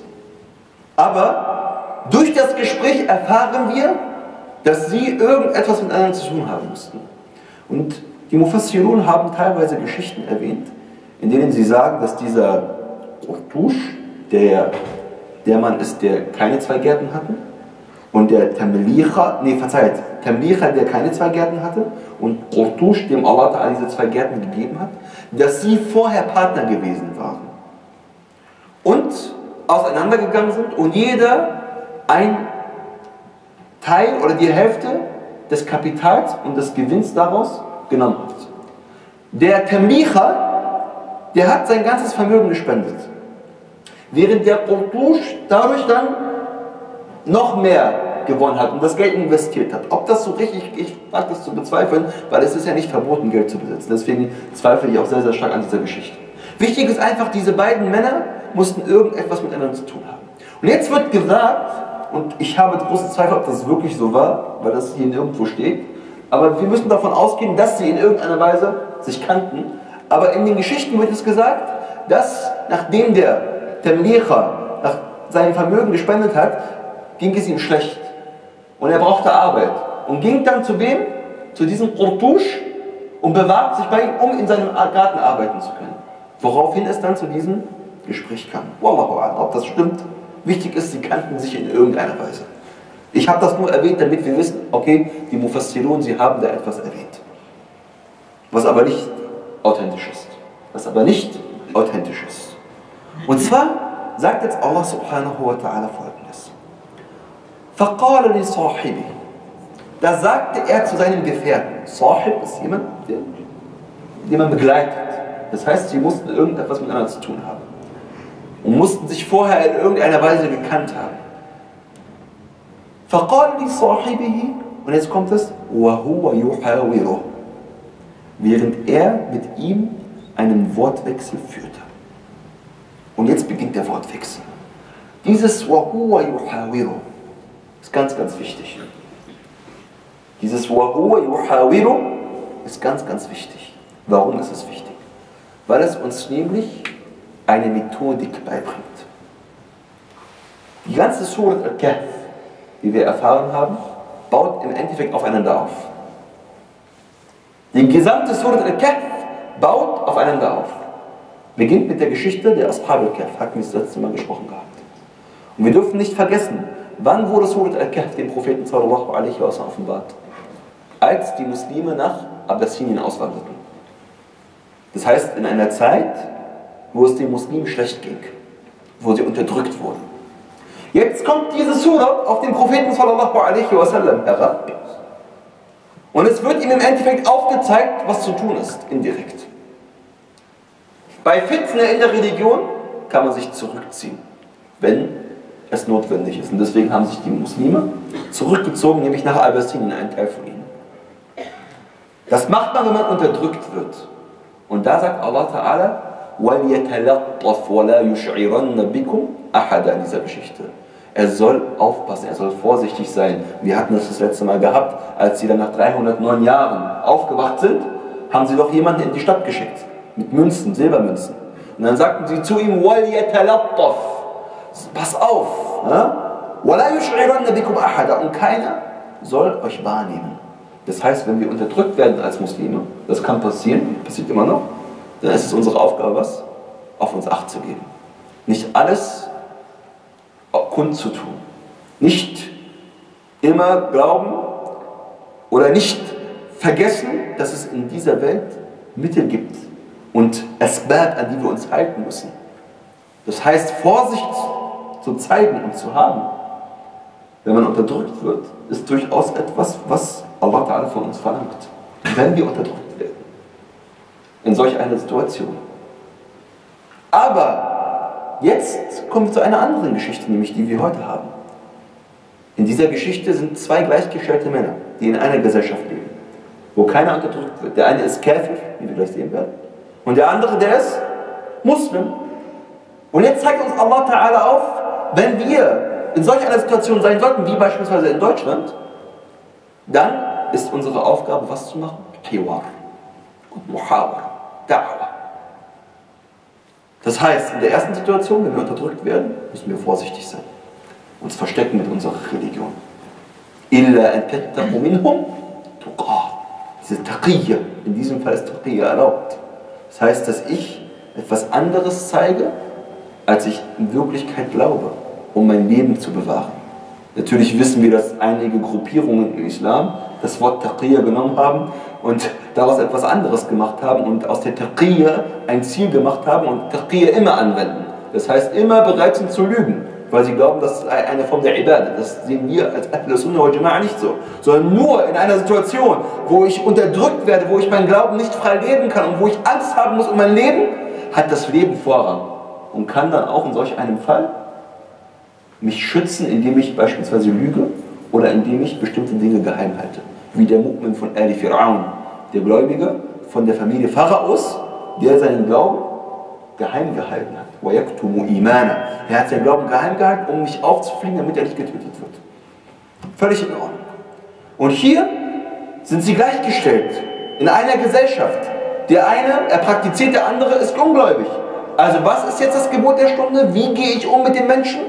S2: Aber durch das Gespräch erfahren wir, dass sie irgendetwas miteinander zu tun haben mussten. Und die Mufassirun haben teilweise Geschichten erwähnt, in denen sie sagen, dass dieser Qurtush, der Mann ist, der keine zwei Gärten hatte, und der Tamlicha, der keine zwei Gärten hatte, und Qurtush, dem Allah Ta'ala diese zwei Gärten gegeben hat, dass sie vorher Partner gewesen waren. Und auseinandergegangen sind und jeder ein Teil oder die Hälfte des Kapitals und des Gewinns daraus genommen hat. Der Tamlicha, der hat sein ganzes Vermögen gespendet. Während der Qurtush dadurch dann noch mehr gewonnen hat und das Geld investiert hat. Ob das so richtig ist, ich wage das zu bezweifeln, weil es ist ja nicht verboten, Geld zu besitzen. Deswegen zweifle ich auch sehr, sehr stark an dieser Geschichte. Wichtig ist einfach, diese beiden Männer, mussten irgendetwas miteinander zu tun haben. Und jetzt wird gesagt, und ich habe große Zweifel, ob das wirklich so war, weil das hier nirgendwo steht, aber wir müssen davon ausgehen, dass sie in irgendeiner Weise sich kannten. Aber in den Geschichten wird es gesagt, dass nachdem der Tamlicha nach seinem Vermögen gespendet hat, ging es ihm schlecht. Und er brauchte Arbeit. Und ging dann zu wem? Zu diesem Qurtush und bewahrt sich bei ihm, um in seinem Garten arbeiten zu können. Woraufhin es dann zu diesem Gespräch kam. Wallahu a'lam, ob das stimmt. Wichtig ist, sie kannten sich in irgendeiner Weise. Ich habe das nur erwähnt, damit wir wissen, okay, die Mufassirun, sie haben da etwas erwähnt. Was aber nicht authentisch ist. Was aber nicht authentisch ist. Und zwar sagt jetzt Allah subhanahu wa ta'ala folgendes. فَقَالَ لِصَاحِبِهِ. Da sagte er zu seinem Gefährten. Sahib ist jemand, den man begleitet. Das heißt, sie mussten irgendetwas miteinander zu tun haben. Und mussten sich vorher in irgendeiner Weise gekannt haben. فَقَالَ لِصَاحِبِهِ. Und jetzt kommt es. وَهُوَ يُحَاوِرُهُ. Während er mit ihm einen Wortwechsel führte. Und jetzt beginnt der Wortwechsel. Dieses وَهُوَ يُحَاوِرُهُ ist ganz, ganz wichtig. Dieses وَهُوَ يُحَاوِرُهُ ist ganz, ganz wichtig. Warum ist es wichtig? Weil es uns nämlich eine Methodik beibringt. Die ganze Surat Al-Kahf, wie wir erfahren haben, baut im Endeffekt aufeinander auf. Die gesamte Surat Al-Kahf baut aufeinander auf. Beginnt mit der Geschichte der Ashab al-Kahf, hatten wir das letzte Mal gesprochen gehabt. Und wir dürfen nicht vergessen, wann wurde Surat Al-Kahf dem Propheten sallallahu alaihi wa sallam offenbart? Als die Muslime nach Abessinien auswanderten. Das heißt, in einer Zeit, wo es den Muslimen schlecht ging, wo sie unterdrückt wurden. Jetzt kommt diese Surah auf den Propheten sallallahu alaihi wa sallam herab. Und es wird ihm im Endeffekt aufgezeigt, was zu tun ist, indirekt. Bei Fitna in der Religion kann man sich zurückziehen, wenn es notwendig ist. Und deswegen haben sich die Muslime zurückgezogen, nämlich nach Abessinien, ein Teil von ihnen. Das macht man, wenn man unterdrückt wird. Und da sagt Allah Ta'ala, وَلْيَتَلَطَّفْ وَلَا يُشْعِرَنَّ بِكُمْ أَحَدًا in dieser Geschichte. Er soll aufpassen, er soll vorsichtig sein. Wir hatten das letzte Mal gehabt, als sie dann nach 309 Jahren aufgewacht sind, haben sie doch jemanden in die Stadt geschickt. Mit Münzen, Silbermünzen. Und dann sagten sie zu ihm, وَلْيَتَلَطَّفْ pass auf. وَلَا يُشْعِرَنَّ بِكُمْ أَحَدًا und keiner soll euch wahrnehmen. Das heißt, wenn wir unterdrückt werden als Muslime, das kann passieren, passiert immer noch, dann ist es unsere Aufgabe, was? Auf uns Acht zu geben. Nicht alles kundzutun. Nicht immer glauben oder nicht vergessen, dass es in dieser Welt Mittel gibt und Asbab, an die wir uns halten müssen. Das heißt, Vorsicht zu zeigen und zu haben, wenn man unterdrückt wird, ist durchaus etwas, was Allah Ta'ala von uns verlangt. Wenn wir unterdrückt werden. In solch einer Situation. Aber jetzt kommen wir zu einer anderen Geschichte, nämlich die wir heute haben. In dieser Geschichte sind zwei gleichgestellte Männer, die in einer Gesellschaft leben, wo keiner unterdrückt wird. Der eine ist Kafir, wie wir gleich sehen werden, und der andere, der ist Muslim. Und jetzt zeigt uns Allah Ta'ala auf, wenn wir in solch einer Situation sein sollten, wie beispielsweise in Deutschland, dann ist unsere Aufgabe, was zu machen? Hiwar und Muhawara, Da'wa. Das heißt, in der ersten Situation, wenn wir unterdrückt werden, müssen wir vorsichtig sein. Uns verstecken mit unserer Religion. Illa an tattaqu minhum tuqa. Diese Taqiyya, in diesem Fall ist Taqiyya erlaubt. Das heißt, dass ich etwas anderes zeige, als ich in Wirklichkeit glaube, um mein Leben zu bewahren. Natürlich wissen wir, dass einige Gruppierungen im Islam das Wort Taqiyya genommen haben und daraus etwas anderes gemacht haben und aus der Taqiyya ein Ziel gemacht haben und Taqiyya immer anwenden. Das heißt, immer bereit sind zu lügen, weil sie glauben, das ist eine Form der Ibadah. Das sehen wir als Ahl Sunnah wal Jama'a nicht so. Sondern nur in einer Situation, wo ich unterdrückt werde, wo ich meinen Glauben nicht frei leben kann und wo ich Angst haben muss um mein Leben, hat das Leben Vorrang und kann dann auch in solch einem Fall mich schützen, indem ich beispielsweise lüge oder indem ich bestimmte Dinge geheim halte. Wie der Mu'min von Ali Fir'aun, der Gläubige von der Familie Pharaos, der seinen Glauben geheim gehalten hat. وَيَكْتُمُ إِيمَانَهُ. Er hat seinen Glauben geheim gehalten, um nicht aufzufliegen, damit er nicht getötet wird. Völlig in Ordnung. Und hier sind sie gleichgestellt in einer Gesellschaft. Der eine, er praktiziert, der andere ist ungläubig. Also was ist jetzt das Gebot der Stunde? Wie gehe ich um mit den Menschen?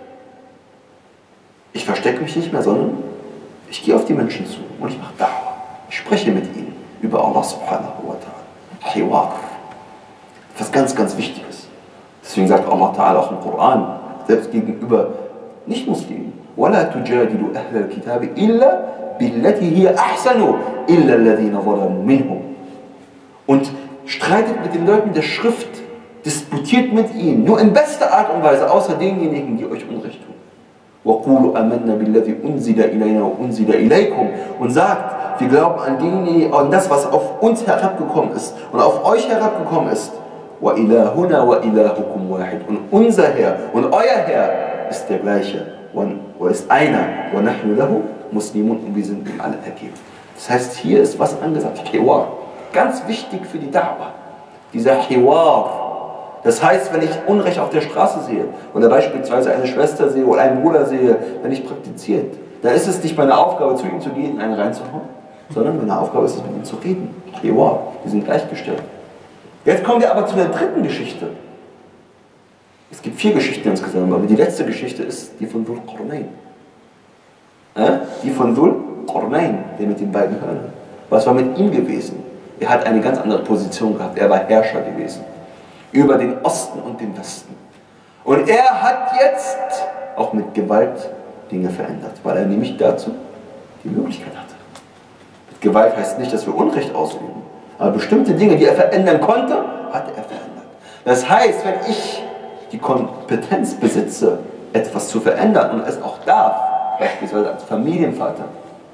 S2: Ich verstecke mich nicht mehr, sondern ich gehe auf die Menschen zu und ich mache Da'wah. Ich spreche mit ihnen über Allah subhanahu wa ta'ala. Hiwar. Was ganz, ganz Wichtiges. Deswegen sagt Allah ta'ala auch im Koran, selbst gegenüber Nicht-Muslimen, وَلَا تُجَادِلُوا أَهْلَ الْكِتَابِ إِلَّا بِالَّتِي هِيَ أَحْسَنُ إِلَّا الَّذِينَ ظَلَمُوا مِنْهُمْ. Und streitet mit den Leuten der Schrift, disputiert mit ihnen, nur in bester Art und Weise, außer denjenigen, die euch Unrecht tun. وَقُولُوا أَمَنَّا بِالَّذِي أُنزِلَ إِلَيْنَا وَأُنزِلَ إِلَيْكُمْ. Und sagt, wir glauben an das, was auf uns herabgekommen ist und auf euch herabgekommen ist. وَإِلَهُنَا وَإِلَهُكُمْ وَاحِدٌ. Und unser Herr und euer Herr ist der gleiche. Und ist einer. وَنَحْنُ لَهُ مُسْلِمُونَ. Und wir sind ihm alle ergeben. Das heißt, hier ist was angesagt. Hiwar. Ganz wichtig für die Da'wah. Dieser Hiwar. Das heißt, wenn ich Unrecht auf der Straße sehe oder beispielsweise eine Schwester sehe oder einen Bruder sehe, der nicht praktiziert, dann ist es nicht meine Aufgabe, zu ihm zu gehen und einen reinzuhauen, sondern meine Aufgabe ist es, mit ihm zu reden. Hiwar. Wir sind gleichgestellt. Jetzt kommen wir aber zu der dritten Geschichte. Es gibt 4 Geschichten insgesamt, aber die letzte Geschichte ist die von Dhul Qarnayn. Die von Dhul Qarnayn, der mit den beiden Hörnern. Was war mit ihm gewesen? Er hat eine ganz andere Position gehabt. Er war Herrscher gewesen. Über den Osten und den Westen. Und er hat jetzt auch mit Gewalt Dinge verändert, weil er nämlich dazu die Möglichkeit hatte. Mit Gewalt heißt nicht, dass wir Unrecht ausüben, aber bestimmte Dinge, die er verändern konnte, hat er verändert. Das heißt, wenn ich die Kompetenz besitze, etwas zu verändern und es auch darf, beispielsweise als Familienvater,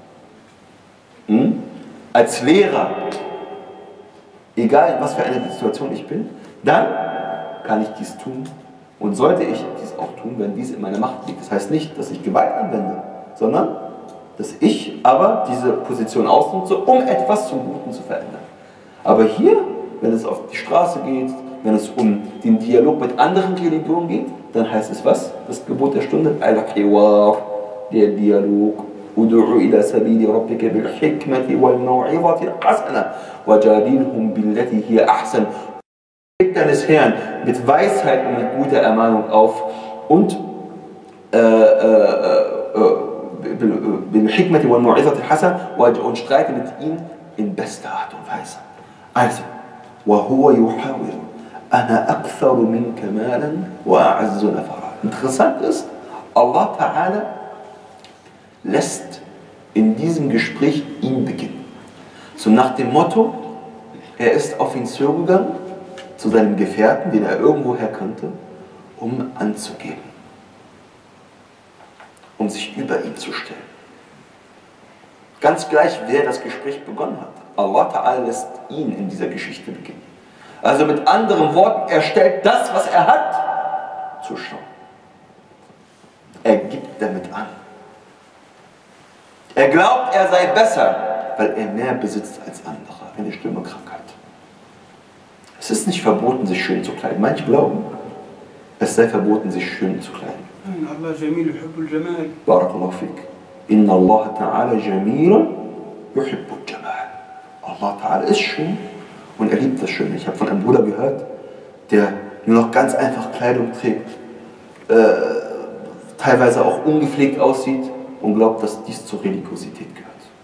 S2: als Lehrer, egal in was für eine Situation ich bin, dann kann ich dies tun und sollte ich dies auch tun, wenn dies in meiner Macht liegt. Das heißt nicht, dass ich Gewalt anwende, sondern dass ich aber diese Position ausnutze, um etwas zum Guten zu verändern. Aber hier, wenn es auf die Straße geht, wenn es um den Dialog mit anderen Religionen geht, dann heißt es was? Das Gebot der Stunde, Al-Hiwar, der Dialog. ادع إلى سبيل ربك بالحكمة والموعظة الحسنة وجادلهم بالتي هي أحسن. Deines Herrn mit Weisheit und mit guter Ermahnung auf und بالحكمة والموعظة الحسنة und streite mit ihm in bester Art und Weise. Also, وهو يحاور أنا أكثر منك مالا وأعز نفرا. Interessant ist, Allah Ta'ala lässt in diesem Gespräch ihn beginnen. So nach dem Motto, er ist auf ihn zugegangen, zu seinem Gefährten, den er irgendwoher kannte, um anzugeben. Um sich über ihn zu stellen. Ganz gleich, wer das Gespräch begonnen hat. Allah Ta'ala lässt ihn in dieser Geschichte beginnen. Also mit anderen Worten, er stellt das, was er hat, zur Schau. Er gibt damit an. Er glaubt, er sei besser, weil er mehr besitzt als andere. Eine schlimme Krankheit. Es ist nicht verboten, sich schön zu kleiden. Manche glauben, es sei verboten, sich schön zu kleiden.
S3: Allah Jamil yuhibbul Jamal.
S2: Barakallahu fik. Inna Allah Ta'ala Jamilun yuhibbul Jamal. Allah Ta'ala ist schön und er liebt das Schöne. Ich habe von einem Bruder gehört, der nur noch ganz einfach Kleidung trägt, teilweise auch ungepflegt aussieht und glaubt, dass dies zur Religiosität gehört.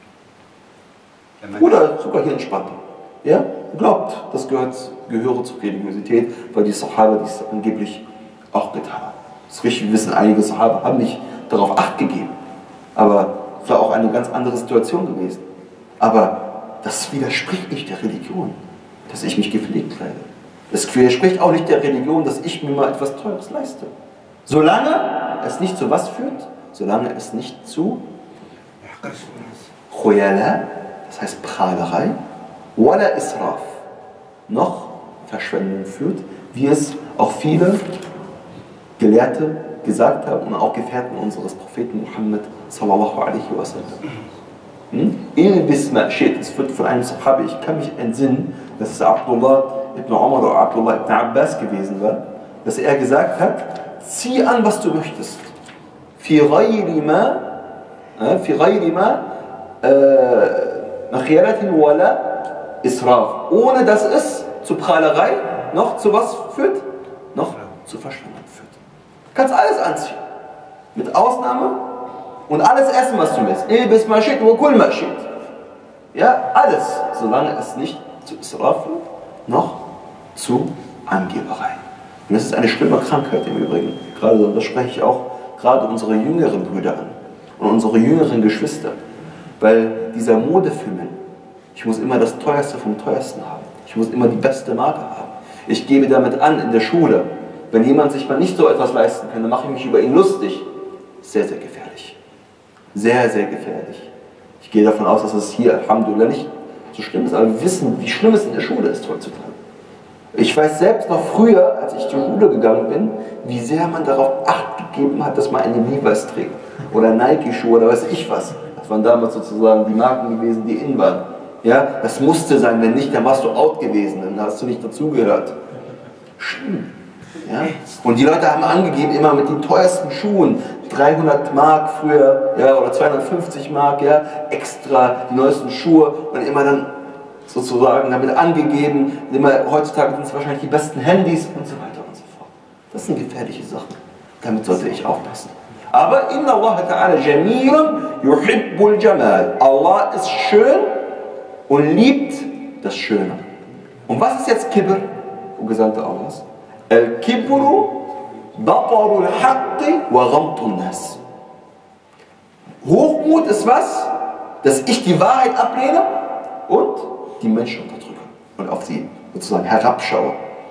S2: Oder sogar hier entspannter. Ja? Glaubt, das gehöre zur Religiosität, weil die Sahaba dies angeblich auch getan haben. Das ist richtig, wir wissen, einige Sahaba haben nicht darauf Acht gegeben. Aber es war auch eine ganz andere Situation gewesen. Aber das widerspricht nicht der Religion, dass ich mich gepflegt kleide. Es widerspricht auch nicht der Religion, dass ich mir mal etwas Teures leiste. Solange es nicht zu was führt, solange es nicht zu Khuyala, das heißt Prahlerei, wala Israf, noch Verschwendung führt, wie es auch viele Gelehrte gesagt haben und auch Gefährten unseres Propheten Muhammad sallallahu alaihi wasallam. Ilbis ma shit, es wird von einem Sahabi, ich kann mich entsinnen, dass es Abdullah ibn Umar oder Abdullah ibn Abbas gewesen war, dass er gesagt hat, zieh an, was du möchtest. في غير ما مخيلة ولا إسراف. Ohne dass es zu Prahlerei noch zu was führt? Noch zu Verschwendung führt. Du kannst alles anziehen. Mit Ausnahme und alles essen, was du willst. Bis Maschid, wo Kul Maschid. Ja, alles. Solange es nicht zu Israf führt, noch zu Angeberei. Und das ist eine schlimme Krankheit im Übrigen. Gerade, das spreche ich auch gerade unsere jüngeren Brüder an und unsere jüngeren Geschwister. Weil dieser Modefimmel, ich muss immer das Teuerste vom Teuersten haben. Ich muss immer die beste Marke haben. Ich gebe damit an in der Schule, wenn jemand sich mal nicht so etwas leisten kann, dann mache ich mich über ihn lustig. Sehr, sehr gefährlich. Sehr, sehr gefährlich. Ich gehe davon aus, dass es hier, Alhamdulillah, nicht so schlimm ist, aber wir wissen, wie schlimm es in der Schule ist heutzutage. Ich weiß selbst noch früher, als ich zur Schule gegangen bin, wie sehr man darauf Acht gegeben hat, dass man eine Levi's trägt. Oder Nike-Schuhe oder weiß ich was. Das waren damals sozusagen die Marken gewesen, die in waren. Ja, das musste sein, wenn nicht, dann warst du out gewesen, dann hast du nicht dazugehört. Schlimm. Ja? Und die Leute haben angegeben, immer mit den teuersten Schuhen, 300 Mark früher, ja, oder 250 Mark, ja, extra die neuesten Schuhe und immer dann sozusagen damit angegeben, immer, heutzutage sind es wahrscheinlich die besten Handys und so weiter und so fort. Das sind gefährliche Sachen. Damit sollte ich aufpassen. Aber Inna Allah ta'ala jamilun yuhibbul jamal. Allah ist schön und liebt das Schöne. Und was ist jetzt Kibr, o Gesandter Allahs? Al-Kibru batarul haqqi wa ghamtun nas. Hochmut ist was? Dass ich die Wahrheit ablehne und die Menschen unterdrücke und auf sie sozusagen herabschaue.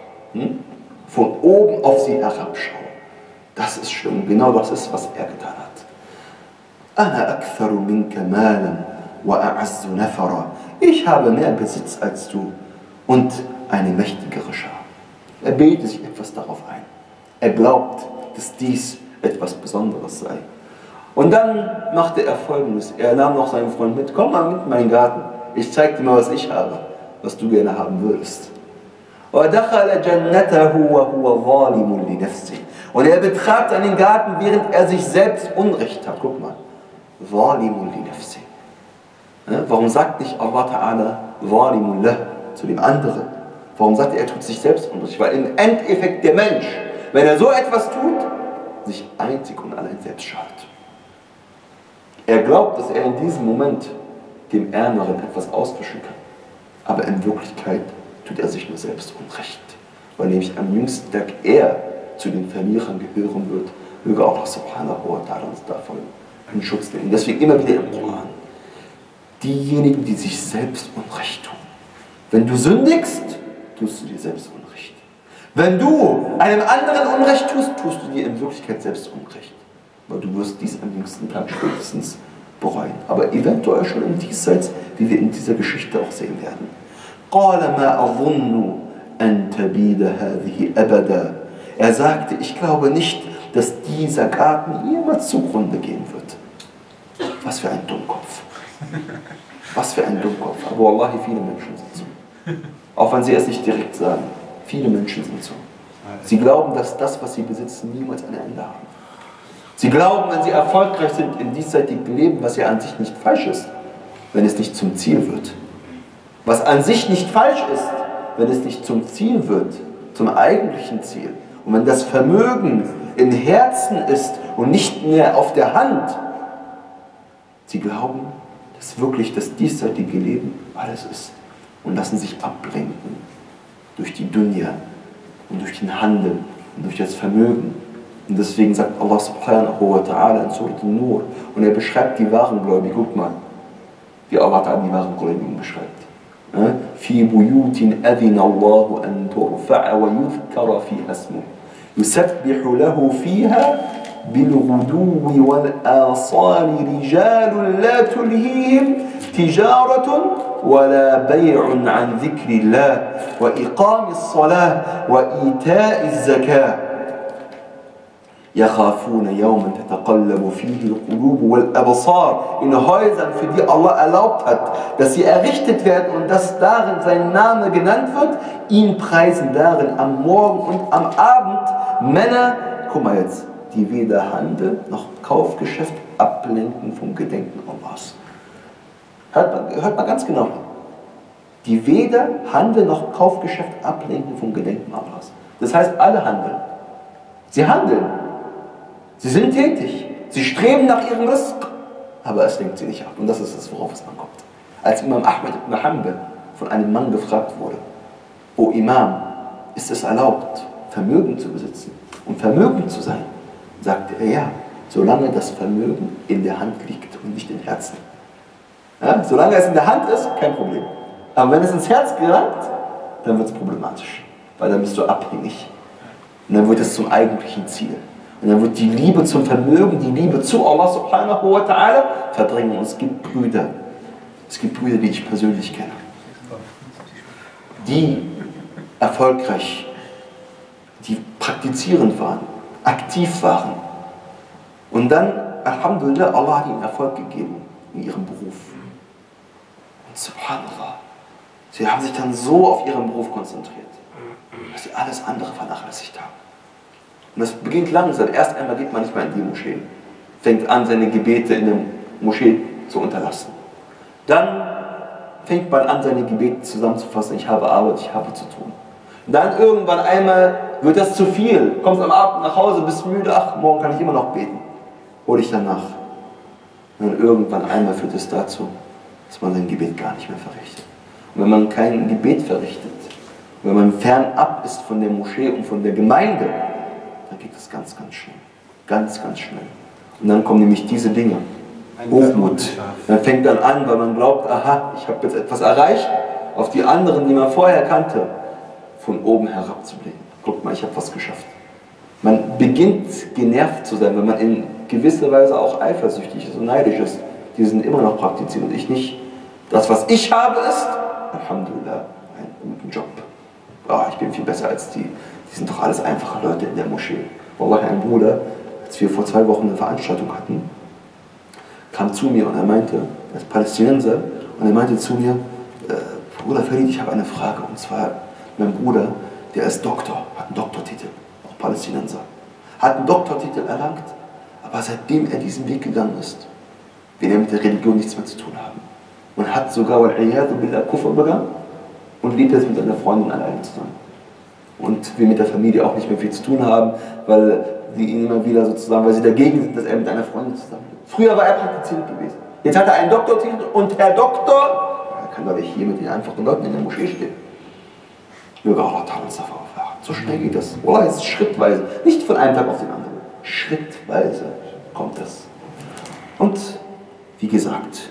S2: Von oben auf sie herabschaue. Das ist schlimm. Genau das ist, was er getan hat. Ana aktharu minka malan wa a'azzu nafara. Ich habe mehr Besitz als du und eine mächtigere Schar. Er bildet sich etwas darauf ein. Er glaubt, dass dies etwas Besonderes sei. Und dann machte er Folgendes. Er nahm noch seinen Freund mit. Komm mal mit in meinen Garten. Ich zeig dir mal, was ich habe, was du gerne haben würdest. Und er betrat seinen Garten, während er sich selbst Unrecht hat. Guck mal. Warum sagt nicht Allah Ta'ala zu dem anderen? Warum sagt er tut sich selbst Unrecht? Weil im Endeffekt der Mensch, wenn er so etwas tut, sich einzig und allein selbst schadet. Er glaubt, dass er in diesem Moment dem Ärmeren etwas auswischen kann. Aber in Wirklichkeit tut er sich nur selbst Unrecht. Weil nämlich am jüngsten Tag er zu den Verlierern gehören wird. Möge Allah subhanahu wa ta'ala uns davon einen Schutz nehmen. Deswegen immer wieder im Koran. Diejenigen, die sich selbst Unrecht tun. Wenn du sündigst, tust du dir selbst Unrecht. Wenn du einem anderen Unrecht tust, tust du dir in Wirklichkeit selbst Unrecht. Weil du wirst dies am jüngsten Tag spätestens bereuen. Aber eventuell schon im Diesseits, wie wir in dieser Geschichte auch sehen werden. Er sagte, ich glaube nicht, dass dieser Garten jemals zugrunde gehen wird. Was für ein Dummkopf. Was für ein Dummkopf. Aber wallahi, viele Menschen sind so. Auch wenn sie es nicht direkt sagen. Viele Menschen sind so. Sie glauben, dass das, was sie besitzen, niemals ein Ende haben. Sie glauben, wenn sie erfolgreich sind im diesseitigen Leben, was ja an sich nicht falsch ist, wenn es nicht zum Ziel wird. Was an sich nicht falsch ist, wenn es nicht zum Ziel wird, zum eigentlichen Ziel. Und wenn das Vermögen im Herzen ist und nicht mehr auf der Hand. Sie glauben, dass wirklich das diesseitige Leben alles ist und lassen sich ablenken durch die Dunya und durch den Handel und durch das Vermögen. Und deswegen sagt Allah subhanahu wa ta'ala in Surat An-Nur, und er beschreibt die wahren Gläubigen, guck mal, wie Allah ta'ala die wahren Gläubigen beschreibt. في بيوت أذن الله أن ترفع ويذكر فيها اسمه يسبح له فيها بالغدو والآصال رجال لا تلهيهم تجارة ولا بيع عن ذكر الله وإقام الصلاة وإيتاء الزكاة يخافون يوما تتقلب فيه القلوب والأبصار. In Häusern, für die Allah erlaubt hat, dass sie errichtet werden und dass darin sein Name genannt wird, ihn preisen darin am Morgen und am Abend, Männer, guck mal jetzt, die weder Handel noch Kaufgeschäft ablenken vom Gedenken Allahs. Hört mal ganz genau. Die weder Handel noch Kaufgeschäft ablenken vom Gedenken Allahs. Das heißt, alle handeln. Sie handeln. Sie sind tätig. Sie streben nach ihrem Rizq. Aber es lenkt sie nicht ab. Und das ist es, worauf es ankommt. Als Imam Ahmed ibn Hanbal von einem Mann gefragt wurde, O Imam, ist es erlaubt, Vermögen zu besitzen und vermögend zu sein? Sagte er, ja, solange das Vermögen in der Hand liegt und nicht im Herzen. Ja, solange es in der Hand ist, kein Problem. Aber wenn es ins Herz gelangt, dann wird es problematisch. Weil dann bist du abhängig. Und dann wird es zum eigentlichen Ziel. Und dann wird die Liebe zum Vermögen, die Liebe zu Allah subhanahu wa ta'ala verdrängen. Und es gibt Brüder, die ich persönlich kenne, die erfolgreich, die praktizierend waren, aktiv waren. Und dann, Alhamdulillah, Allah hat ihnen Erfolg gegeben in ihrem Beruf. Und subhanallah, sie haben sich dann so auf ihren Beruf konzentriert, dass sie alles andere vernachlässigt haben. Und das beginnt langsam. Erst einmal geht man nicht mehr in die Moschee, fängt an, seine Gebete in der Moschee zu unterlassen. Dann fängt man an, seine Gebete zusammenzufassen. Ich habe Arbeit, ich habe zu tun. Und dann irgendwann einmal wird das zu viel. Kommst am Abend nach Hause, bist müde, ach, morgen kann ich immer noch beten. Hol dich danach. Und dann irgendwann einmal führt es dazu, dass man sein Gebet gar nicht mehr verrichtet. Und wenn man kein Gebet verrichtet, wenn man fernab ist von der Moschee und von der Gemeinde, dann geht es ganz, ganz schnell. Ganz, ganz schnell. Und dann kommen nämlich diese Dinge. Hochmut. Man fängt dann an, weil man glaubt, aha, ich habe jetzt etwas erreicht, auf die anderen, die man vorher kannte, von oben herab zu blicken. Guck mal, ich habe was geschafft. Man beginnt genervt zu sein, wenn man in gewisser Weise auch eifersüchtig ist und neidisch ist. Die sind immer noch praktiziert und ich nicht. Das, was ich habe, ist, Alhamdulillah, einen guten Job. Oh, ich bin viel besser als die. Die sind doch alles einfache Leute in der Moschee. Wallahi, ein Bruder, als wir vor 2 Wochen eine Veranstaltung hatten, kam zu mir und er meinte, er ist Palästinenser, und er meinte zu mir, Bruder Farid, ich habe eine Frage, und zwar, mein Bruder, der ist Doktor, hat einen Doktortitel, auch Palästinenser, hat einen Doktortitel erlangt, aber seitdem er diesen Weg gegangen ist, will er mit der Religion nichts mehr zu tun haben. Und hat sogar Wal-Iyadu billah Kufr begangen und lebt jetzt mit seiner Freundin alleine zusammen. Und will mit der Familie auch nicht mehr viel zu tun haben, weil sie ihn immer wieder sozusagen, weil sie dagegen sind, dass er mit einer Freundin zusammen lebt. Früher war er praktizierend gewesen. Jetzt hat er einen Doktortitel und Herr Doktor, er kann doch nicht hier mit den einfachen Leuten in der Moschee stehen. Möge Allah uns davor aufwachen. So schnell geht das. Wallah, es ist schrittweise. Nicht von einem Tag auf den anderen. Schrittweise kommt das. Und wie gesagt,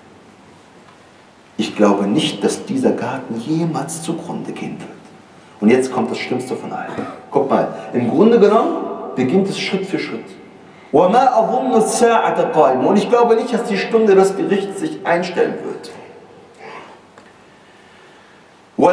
S2: ich glaube nicht, dass dieser Garten jemals zugrunde gehen wird. Und jetzt kommt das Schlimmste von allen. Guck mal, im Grunde genommen beginnt es Schritt für Schritt. Und ich glaube nicht, dass die Stunde des Gerichts sich einstellen wird. Und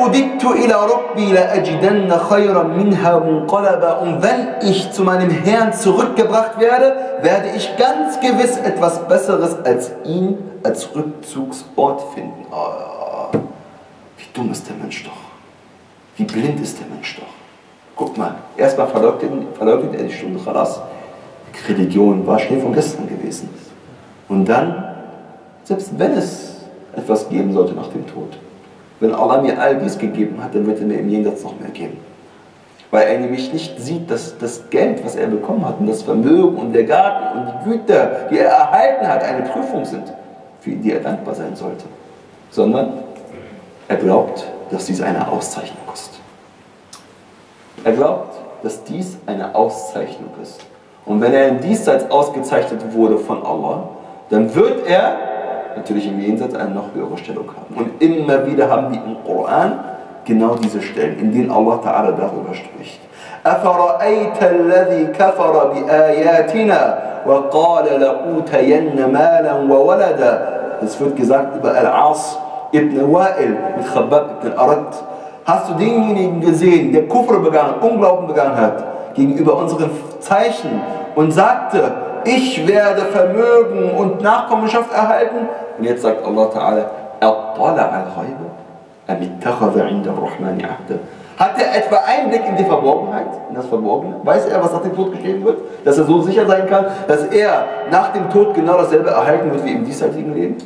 S2: wenn ich zu meinem Herrn zurückgebracht werde, werde ich ganz gewiss etwas Besseres als ihn als Rückzugsort finden. Oh, wie dumm ist der Mensch doch. Wie blind ist der Mensch doch. Guck mal, erstmal verleugnet er die Stunde Khalas. Religion war Schnee von gestern gewesen. Und dann, selbst wenn es etwas geben sollte nach dem Tod, wenn Allah mir all dies gegeben hat, dann wird er mir im Jenseits noch mehr geben. Weil er nämlich nicht sieht, dass das Geld, was er bekommen hat, und das Vermögen und der Garten und die Güter, die er erhalten hat, eine Prüfung sind, für die er dankbar sein sollte. Sondern er glaubt, dass dies eine Auszeichnung ist. Er glaubt, dass dies eine Auszeichnung ist. Und wenn er im Diesseits ausgezeichnet wurde von Allah, dann wird er natürlich im Jenseits eine noch höhere Stellung haben. Und immer wieder haben wir im Koran genau diese Stellen, in denen Allah Ta'ala darüber spricht. أَفَرَأَيْتَ الَّذِي كَفَرَ بِآيَاتِنَا وَقَالَ لَأُوتَيَنَّ مَالًا وَوَلَدًا. Es wird gesagt über Al-As ibn Wa'il mit Khabbab ibn Arad. Hast du denjenigen gesehen, der Kufr begangen, Unglauben begangen hat, gegenüber unseren Zeichen und sagte, ich werde Vermögen und Nachkommenschaft erhalten? Und jetzt sagt Allah Ta'ala, Hat er etwa Einblick in die Verborgenheit, in das Verborgene? Weiß er, was nach dem Tod geschehen wird? Dass er so sicher sein kann, dass er nach dem Tod genau dasselbe erhalten wird wie im diesseitigen Leben?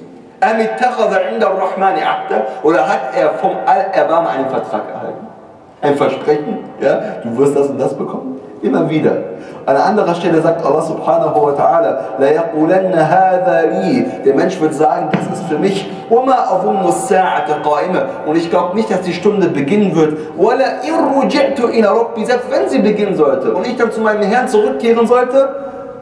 S2: Oder hat er vom Allerbarmen einen Vertrag erhalten? Ein Versprechen, ja, du wirst das und das bekommen? Immer wieder. An anderer Stelle sagt Allah subhanahu wa ta'ala, der Mensch wird sagen, das ist für mich. Und ich glaube nicht, dass die Stunde beginnen wird. Selbst wenn sie beginnen sollte und ich dann zu meinem Herrn zurückkehren sollte,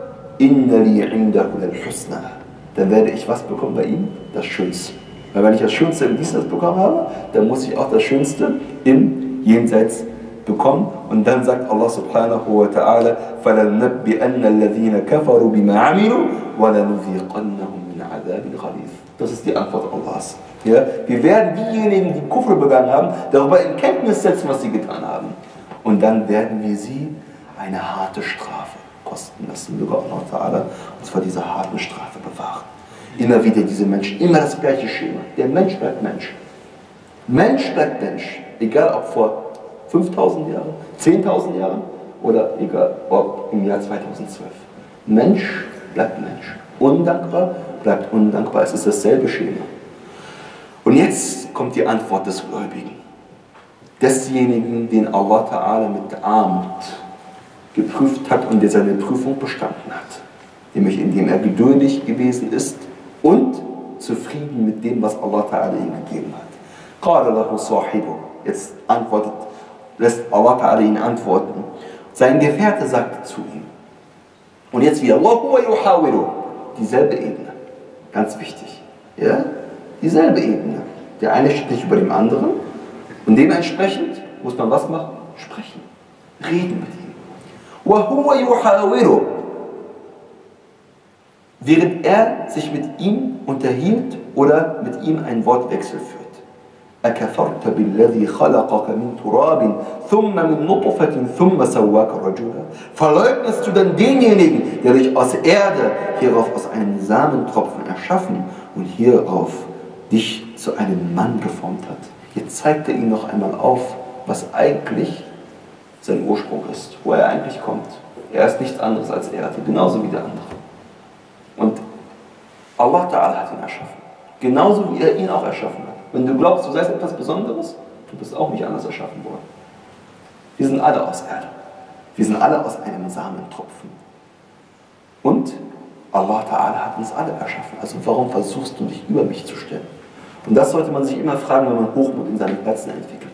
S2: dann werde ich was bekommen bei ihm? Das Schönste. Weil wenn ich das Schönste im Diesseits bekommen habe, dann muss ich auch das Schönste im Jenseits bekommen. Und dann sagt Allah subhanahu wa ta'ala, das ist die Antwort Allahs. Ja? Wir werden diejenigen, die Kufr begangen haben, darüber in Kenntnis setzen, was sie getan haben. Und dann werden wir sie eine harte Strafe kosten lassen, möge Allah ta'ala uns vor dieser harten Strafe bewahren. Immer wieder diese Menschen, immer das gleiche Schema. Der Mensch bleibt Mensch. Mensch bleibt Mensch. Egal ob vor 5000 Jahren, 10.000 Jahren oder egal ob im Jahr 2012. Mensch bleibt Mensch. Undankbar bleibt undankbar. Es ist dasselbe Schema. Und jetzt kommt die Antwort des Gläubigen. Desjenigen, den Allah ta'ala mit Armut geprüft hat und der seine Prüfung bestanden hat. Nämlich indem er geduldig gewesen ist und zufrieden mit dem, was Allah ta'ala ihm gegeben hat. Jetzt lässt Allah ta'ala ihn antworten. Sein Gefährte sagte zu ihm. Und jetzt wieder, dieselbe Ebene. Ganz wichtig. Ja? Dieselbe Ebene. Der eine steht nicht über dem anderen. Und dementsprechend muss man was machen? Sprechen. Reden mit ihm. Während er sich mit ihm unterhielt oder mit ihm einen Wortwechsel führt. أكفرت بالذي خلقك من تراب ثم من نطفة ثم سواك رجلا. Verleugnest du dann denjenigen, der dich aus Erde, hierauf aus einem Samentropfen erschaffen und hierauf dich zu einem Mann geformt hat? Jetzt zeigt er ihm noch einmal auf, was eigentlich sein Ursprung ist, wo er eigentlich kommt. Er ist nichts anderes als Erde, genauso wie der andere. Und Allah Ta'ala hat ihn erschaffen, genauso wie er ihn auch erschaffen hat. Wenn du glaubst, du seist etwas Besonderes, du bist auch nicht anders erschaffen worden. Wir sind alle aus Erde. Wir sind alle aus einem Samentropfen. Und Allah Ta'ala hat uns alle erschaffen. Also warum versuchst du dich über mich zu stellen? Und das sollte man sich immer fragen, wenn man Hochmut in seinem Herzen entwickelt.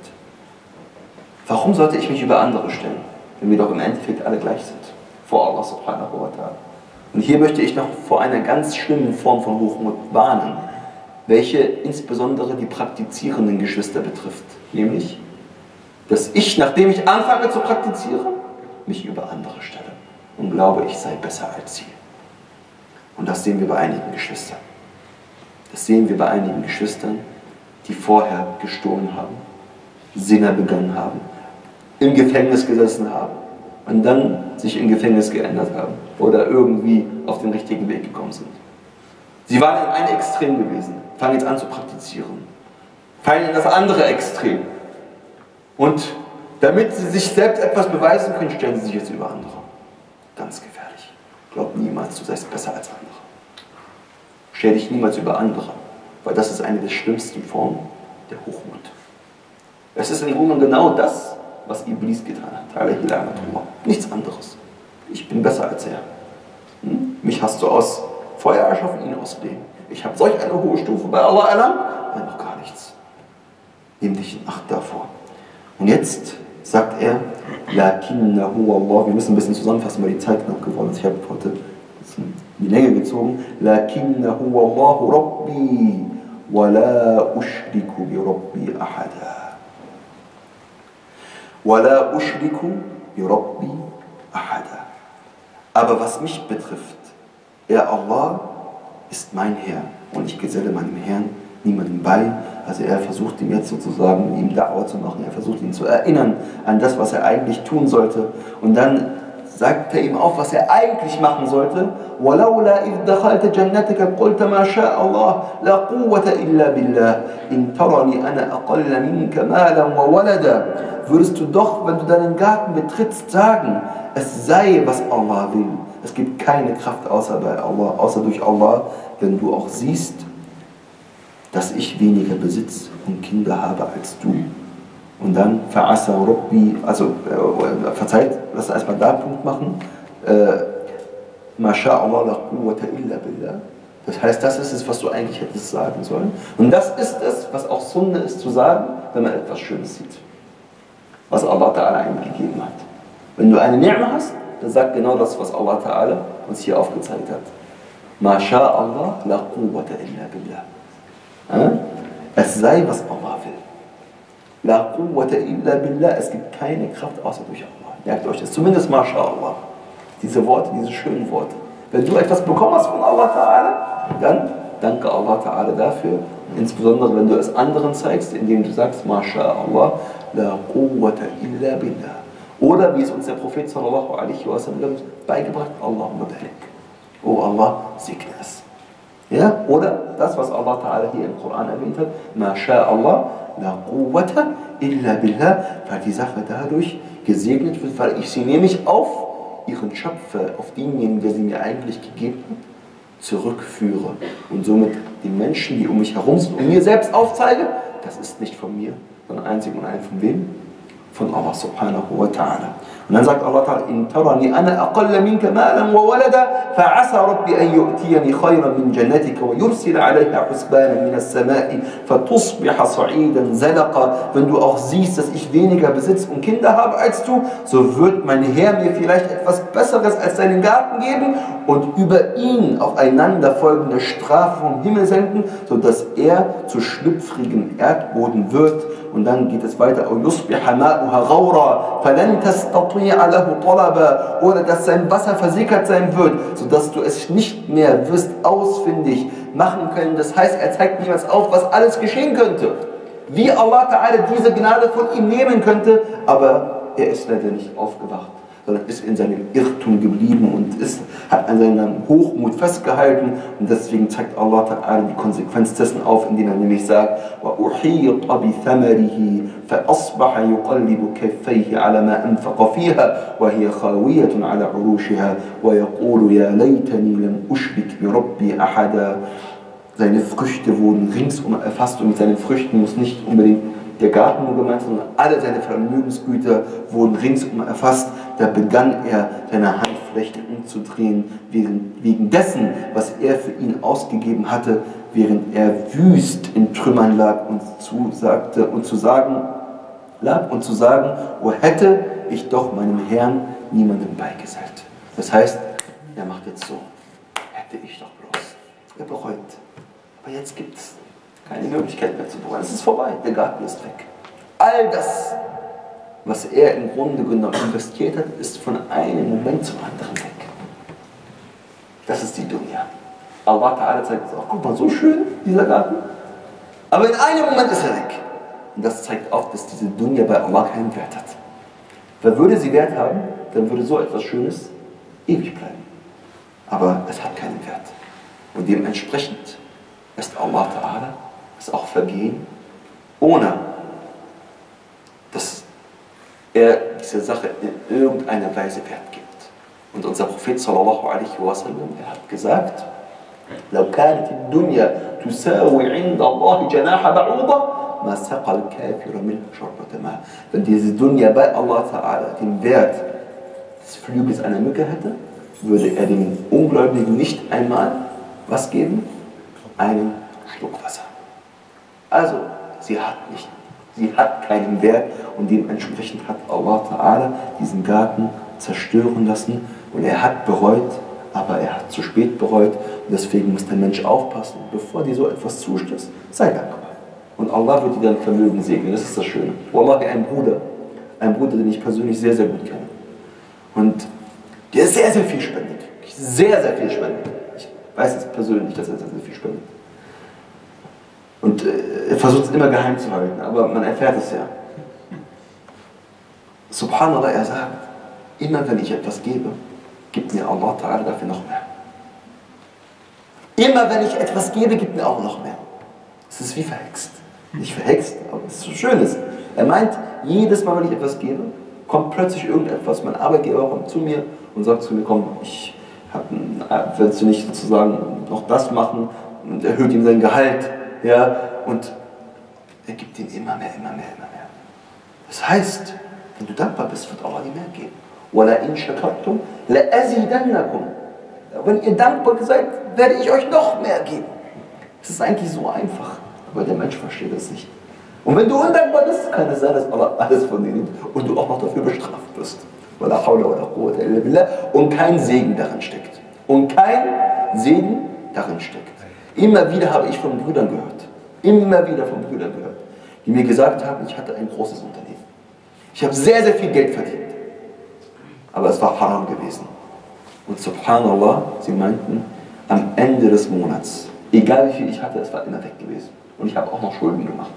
S2: Warum sollte ich mich über andere stellen, wenn wir doch im Endeffekt alle gleich sind? Vor Allah subhanahu wa ta'ala. Und hier möchte ich noch vor einer ganz schlimmen Form von Hochmut warnen, welche insbesondere die praktizierenden Geschwister betrifft. Nämlich, dass ich, nachdem ich anfange zu praktizieren, mich über andere stelle und glaube, ich sei besser als sie. Und das sehen wir bei einigen Geschwistern. Das sehen wir bei einigen Geschwistern, die vorher gestohlen haben, Zina begangen haben, im Gefängnis gesessen haben und dann sich im Gefängnis geändert haben oder irgendwie auf den richtigen Weg gekommen sind. Sie waren in einem Extrem gewesen, fangen jetzt an zu praktizieren, fallen in das andere Extrem. Und damit sie sich selbst etwas beweisen können, stellen sie sich jetzt über andere. Ganz gefährlich. Glaub niemals, du seist besser als andere. Stell dich niemals über andere, weil das ist eine der schlimmsten Formen der Hochmut. Es ist im Grunde genau das, was Iblis getan hat. Nichts anderes. Ich bin besser als er. Mich hast du aus Feuer erschaffen, ihn aus Leben. Ich habe solch eine hohe Stufe bei Allah erlangt, nein, noch gar nichts. Nimm dich in Acht davor. Und jetzt sagt er, Lakinnahu Allah, wir müssen ein bisschen zusammenfassen, weil die Zeit knapp geworden ist. Ich habe heute in die Länge gezogen. Lakinnahu Allahu Rabbi, wa la ushriku bi Rabbi ahada. Wa la ushriku bi Rabbi ahada. Aber was mich betrifft, er Allah ist mein Herr und ich geselle meinem Herrn niemandem bei. Also er versucht ihm jetzt sozusagen, ihm Da'wah zu machen, er versucht ihn zu erinnern an das, was er eigentlich tun sollte. Und dann sagt er ihm auf, was er eigentlich machen sollte. وَلَوْلَا إِذْ دَخَلْتَ جَنَّتَكَ قُلْتَ مَا شَاءَ اللَّهُ لَا قُوَّةَ إِلَّا بِاللَّهِ إِنْ تَرَنِي أَنَا أَقَلَّ مِنْكَ مَالًا وَوَلَدًا. Würdest du doch, wenn du deinen Garten betrittst, sagen, es sei, was Allah will. Es gibt keine Kraft außer bei Allah, außer durch Allah, wenn du auch siehst, dass ich weniger Besitz und Kinder habe als du. Und dann fa'asa Rabbi, also verzeiht, lass uns erstmal da einen Punkt machen. Masha'Allah la quwwata illa billah. Das heißt, das ist es, was du eigentlich hättest sagen sollen. Und das ist es, was auch Sunna ist zu sagen, wenn man etwas Schönes sieht. Was Allah Ta'ala eigentlich gegeben hat. Wenn du eine Ni'ma hast, dann sag genau das, was Allah Ta'ala uns hier aufgezeigt hat. Masha'Allah la quwwata illa billah. Es sei, was Allah will. La quwwata illa billah, es gibt keine Kraft außer durch Allah. Merkt euch das, zumindest MashaAllah. Diese Worte, diese schönen Worte. Wenn du etwas bekommen hast von Allah Ta'ala, dann danke Allah Ta'ala dafür. Insbesondere wenn du es anderen zeigst, indem du sagst, MashaAllah, la quwwata illa billah. Oder wie es uns der Prophet sallallahu alaihi wasallam beigebracht, Allahumma barik. Oh Allah, segne es. Ja? Oder das, was Allah Ta'ala hier im Koran erwähnt hat, MashaAllah, la quwwata illa billah, weil die Sache dadurch gesegnet wird, weil ich sie nämlich auf ihren Schöpfer, auf denjenigen, der sie mir eigentlich gegeben hat, zurückführe und somit den Menschen, die um mich herum sind und mir selbst aufzeige, das ist nicht von mir, sondern einzig und allein von wem? Von Allah subhanahu wa ta'ala. Und dann sagt Allah Ta'ala, in tarani ana aqalla minka malan wa walada, fa'asa rabbi an yu'tiyani khayran min jannatika wa yursila alayha husbanan min as-sama'i fatusbiha sa'idan zalaqa. Wenn du auch siehst, dass ich weniger Besitz und Kinder habe als du, so wird mein Herr mir vielleicht etwas Besseres als deinen Garten geben und über ihn aufeinander folgende Strafe vom Himmel senden, sodass er zu schlüpfrigem Erdboden wird. Und dann geht es weiter, oder dass sein Wasser versickert sein wird, sodass du es nicht mehr wirst ausfindig machen können. Das heißt, er zeigt niemals auf, was alles geschehen könnte. Wie Allah Ta'ala diese Gnade von ihm nehmen könnte, aber er ist leider nicht aufgewacht, sondern ist in seinem Irrtum geblieben und hat an seinem Hochmut festgehalten. Und deswegen zeigt Allah Ta'ala die Konsequenz dessen auf, indem er nämlich sagt, وَأُحِيطَ بِثَمَرِهِ فَأَصْبَحَ يُقَلِّبُ كَفَّيْهِ عَلَى مَا أَنْفَقَ فِيهَا وَهِيَ خَاوِيَةٌ عَلَى عُرُوشِهَا وَيَقُولُ يَا لَيْتَنِي لَمْ أُشْرِكْ بِرَبِّي أَحَدًا. Seine Früchte wurden ringsum erfasst und mit seinen Früchten muss nicht unbedingt der Garten nur gemeint, sondern alle seine Vermögensgüter wurden ringsum erfasst. Da begann er, seine Handflächen umzudrehen, wegen dessen, was er für ihn ausgegeben hatte, während er wüst in Trümmern lag und zu sagen, oh hätte ich doch meinem Herrn niemandem beigesellt. Das heißt, er macht jetzt so, hätte ich doch bloß. Er bereut. Aber jetzt gibt es keine Möglichkeit mehr zu bereuen. Es ist vorbei, der Garten ist weg. All das, was er im Grunde genommen investiert hat, ist von einem Moment zum anderen weg. Das ist die Dunya. Allah Ta'ala zeigt uns auch, guck mal, so schön, dieser Garten. Aber in einem Moment ist er weg. Und das zeigt auch, dass diese Dunya bei Allah keinen Wert hat. Weil würde sie Wert haben, dann würde so etwas Schönes ewig bleiben. Aber es hat keinen Wert. Und dementsprechend ist Allah Ta'ala es auch vergehen, ohne dass er dieser Sache in irgendeiner Weise Wert gibt. Und unser Prophet sallallahu alaihi wasallam, er hat gesagt, لو كانت الدنيا تساوي عند الله جناح بعوضة ما سقى الكافر منها شربة ماء. Wenn diese Dunya bei Allah Ta'ala den Wert des Flügels einer Mücke hätte, würde er dem Ungläubigen nicht einmal was geben? Einen Schluck Wasser. Also, sie hat keinen Wert und dementsprechend hat Allah Ta'ala diesen Garten zerstören lassen und er hat bereut, aber er hat zu spät bereut und deswegen muss der Mensch aufpassen, bevor dir so etwas zustößt, sei dankbar. Und Allah wird dir dein Vermögen segnen, das ist das Schöne. Wallahi, ein Bruder, den ich persönlich sehr, sehr gut kenne und der sehr, sehr viel spendet, sehr, sehr viel spendet. Ich weiß es persönlich, dass er sehr, sehr viel spendet. Und er versucht es immer geheim zu halten, aber man erfährt es ja. Subhanallah, er sagt, Immer wenn ich etwas gebe, gibt mir Allah Ta'ala dafür noch mehr. Immer wenn ich etwas gebe, gibt mir auch noch mehr. Es ist wie verhext. Nicht verhext, aber es ist so Schönes. Er meint, jedes Mal, wenn ich etwas gebe, kommt plötzlich irgendetwas. Mein Arbeitgeber kommt zu mir und sagt zu mir, komm, willst du nicht sozusagen noch das machen? Und erhöht ihm sein Gehalt. Ja, und er gibt ihm immer mehr, immer mehr, immer mehr. Das heißt, wenn du dankbar bist, wird Allah dir mehr geben. وَلَئِنْ شَكَرْتُمْ لَأَزِيدَنَّكُمْ. Wenn ihr dankbar seid, werde ich euch noch mehr geben. Es ist eigentlich so einfach, aber der Mensch versteht das nicht. Und wenn du undankbar bist, kann es sein, dass Allah alles von dir nimmt und du auch noch dafür bestraft wirst. Und kein Segen darin steckt. Und kein Segen darin steckt. Immer wieder habe ich von Brüdern gehört, die mir gesagt haben, ich hatte ein großes Unternehmen. Ich habe sehr, sehr viel Geld verdient. Aber es war haram gewesen. Und subhanallah, sie meinten, am Ende des Monats, egal wie viel ich hatte, es war immer weg gewesen. Und ich habe auch noch Schulden gemacht.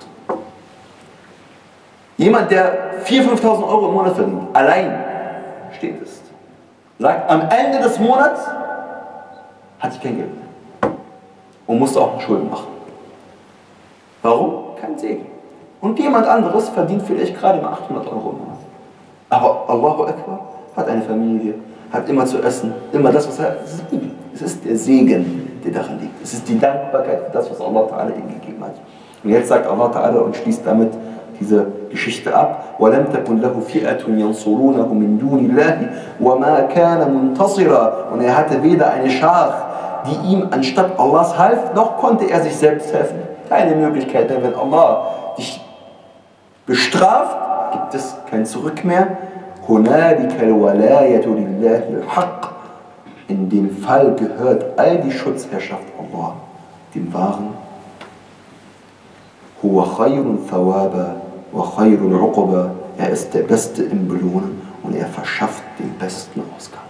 S2: Jemand, der 4.000, 5.000 Euro im Monat verdient, allein steht ist, sagt, am Ende des Monats hatte ich kein Geld mehr. Und musste auch noch Schulden machen. Warum? Kein Segen. Und jemand anderes verdient vielleicht gerade mal 800 Euro im Monat. Aber Allahu Akbar hat eine Familie, hat immer zu essen, immer das, was er hat. Es ist der Segen, der darin liegt. Es ist die Dankbarkeit für das, was Allah Ta'ala ihm gegeben hat. Und jetzt sagt Allah Ta'ala und schließt damit diese Geschichte ab. وَلَمْ تَكُنْ لَهُ فِئَةٌ يَنْصُرُونَهُ مِنْ دُونِ اللَّهِ وَمَا كَانَ مُنْتَصِرًا. Und er hatte weder eine Schar, die ihm anstatt Allahs half, noch konnte er sich selbst helfen. Keine Möglichkeit, denn wenn Allah dich bestraft, gibt es kein Zurück mehr. هُنَالِكَ الْوَلَايَةُ لِلَّهِ الْحَقِّ. In dem Fall gehört all die Schutzherrschaft Allah, dem Wahren. هُوَ خَيْرٌ ثَوَابًا وَخَيْرٌ عُقْبًا. Er ist der Beste im Belohnen und er verschafft den besten Ausgang.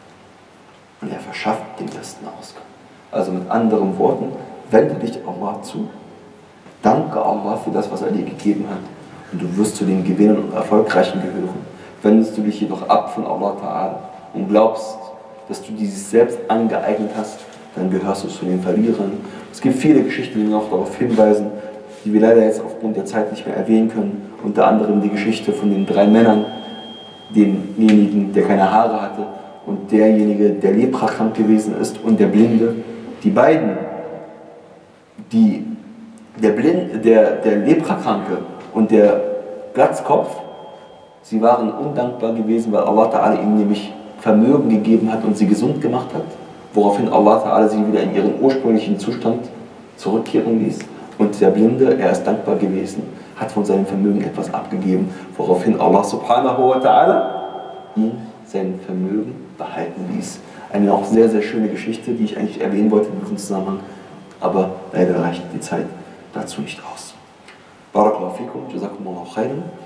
S2: Also mit anderen Worten, wende dich Allah zu, danke Allah für das, was er dir gegeben hat und du wirst zu den Gewinnern und Erfolgreichen gehören. Wendest du dich jedoch ab von Allah Ta'ala und glaubst, dass du dieses selbst angeeignet hast, dann gehörst du zu den Verlierern. Es gibt viele Geschichten, die noch darauf hinweisen, die wir leider jetzt aufgrund der Zeit nicht mehr erwähnen können. Unter anderem die Geschichte von den 3 Männern, denjenigen, der keine Haare hatte und derjenige, der leprakrank gewesen ist und der Blinde. Die beiden, der Leprakranke und der Glatzkopf, sie waren undankbar gewesen, weil Allah Ta'ala ihnen nämlich Vermögen gegeben hat und sie gesund gemacht hat, woraufhin Allah Ta'ala sie wieder in ihren ursprünglichen Zustand zurückkehren ließ. Und der Blinde, er ist dankbar gewesen, hat von seinem Vermögen etwas abgegeben, woraufhin Allah Subhanahu wa Ta'ala ihn sein Vermögen behalten ließ. Eine auch sehr, sehr schöne Geschichte, die ich eigentlich erwähnen wollte in diesem Zusammenhang, aber leider reicht die Zeit dazu nicht aus. Barakallahu fikum, jazakumullahu khairan.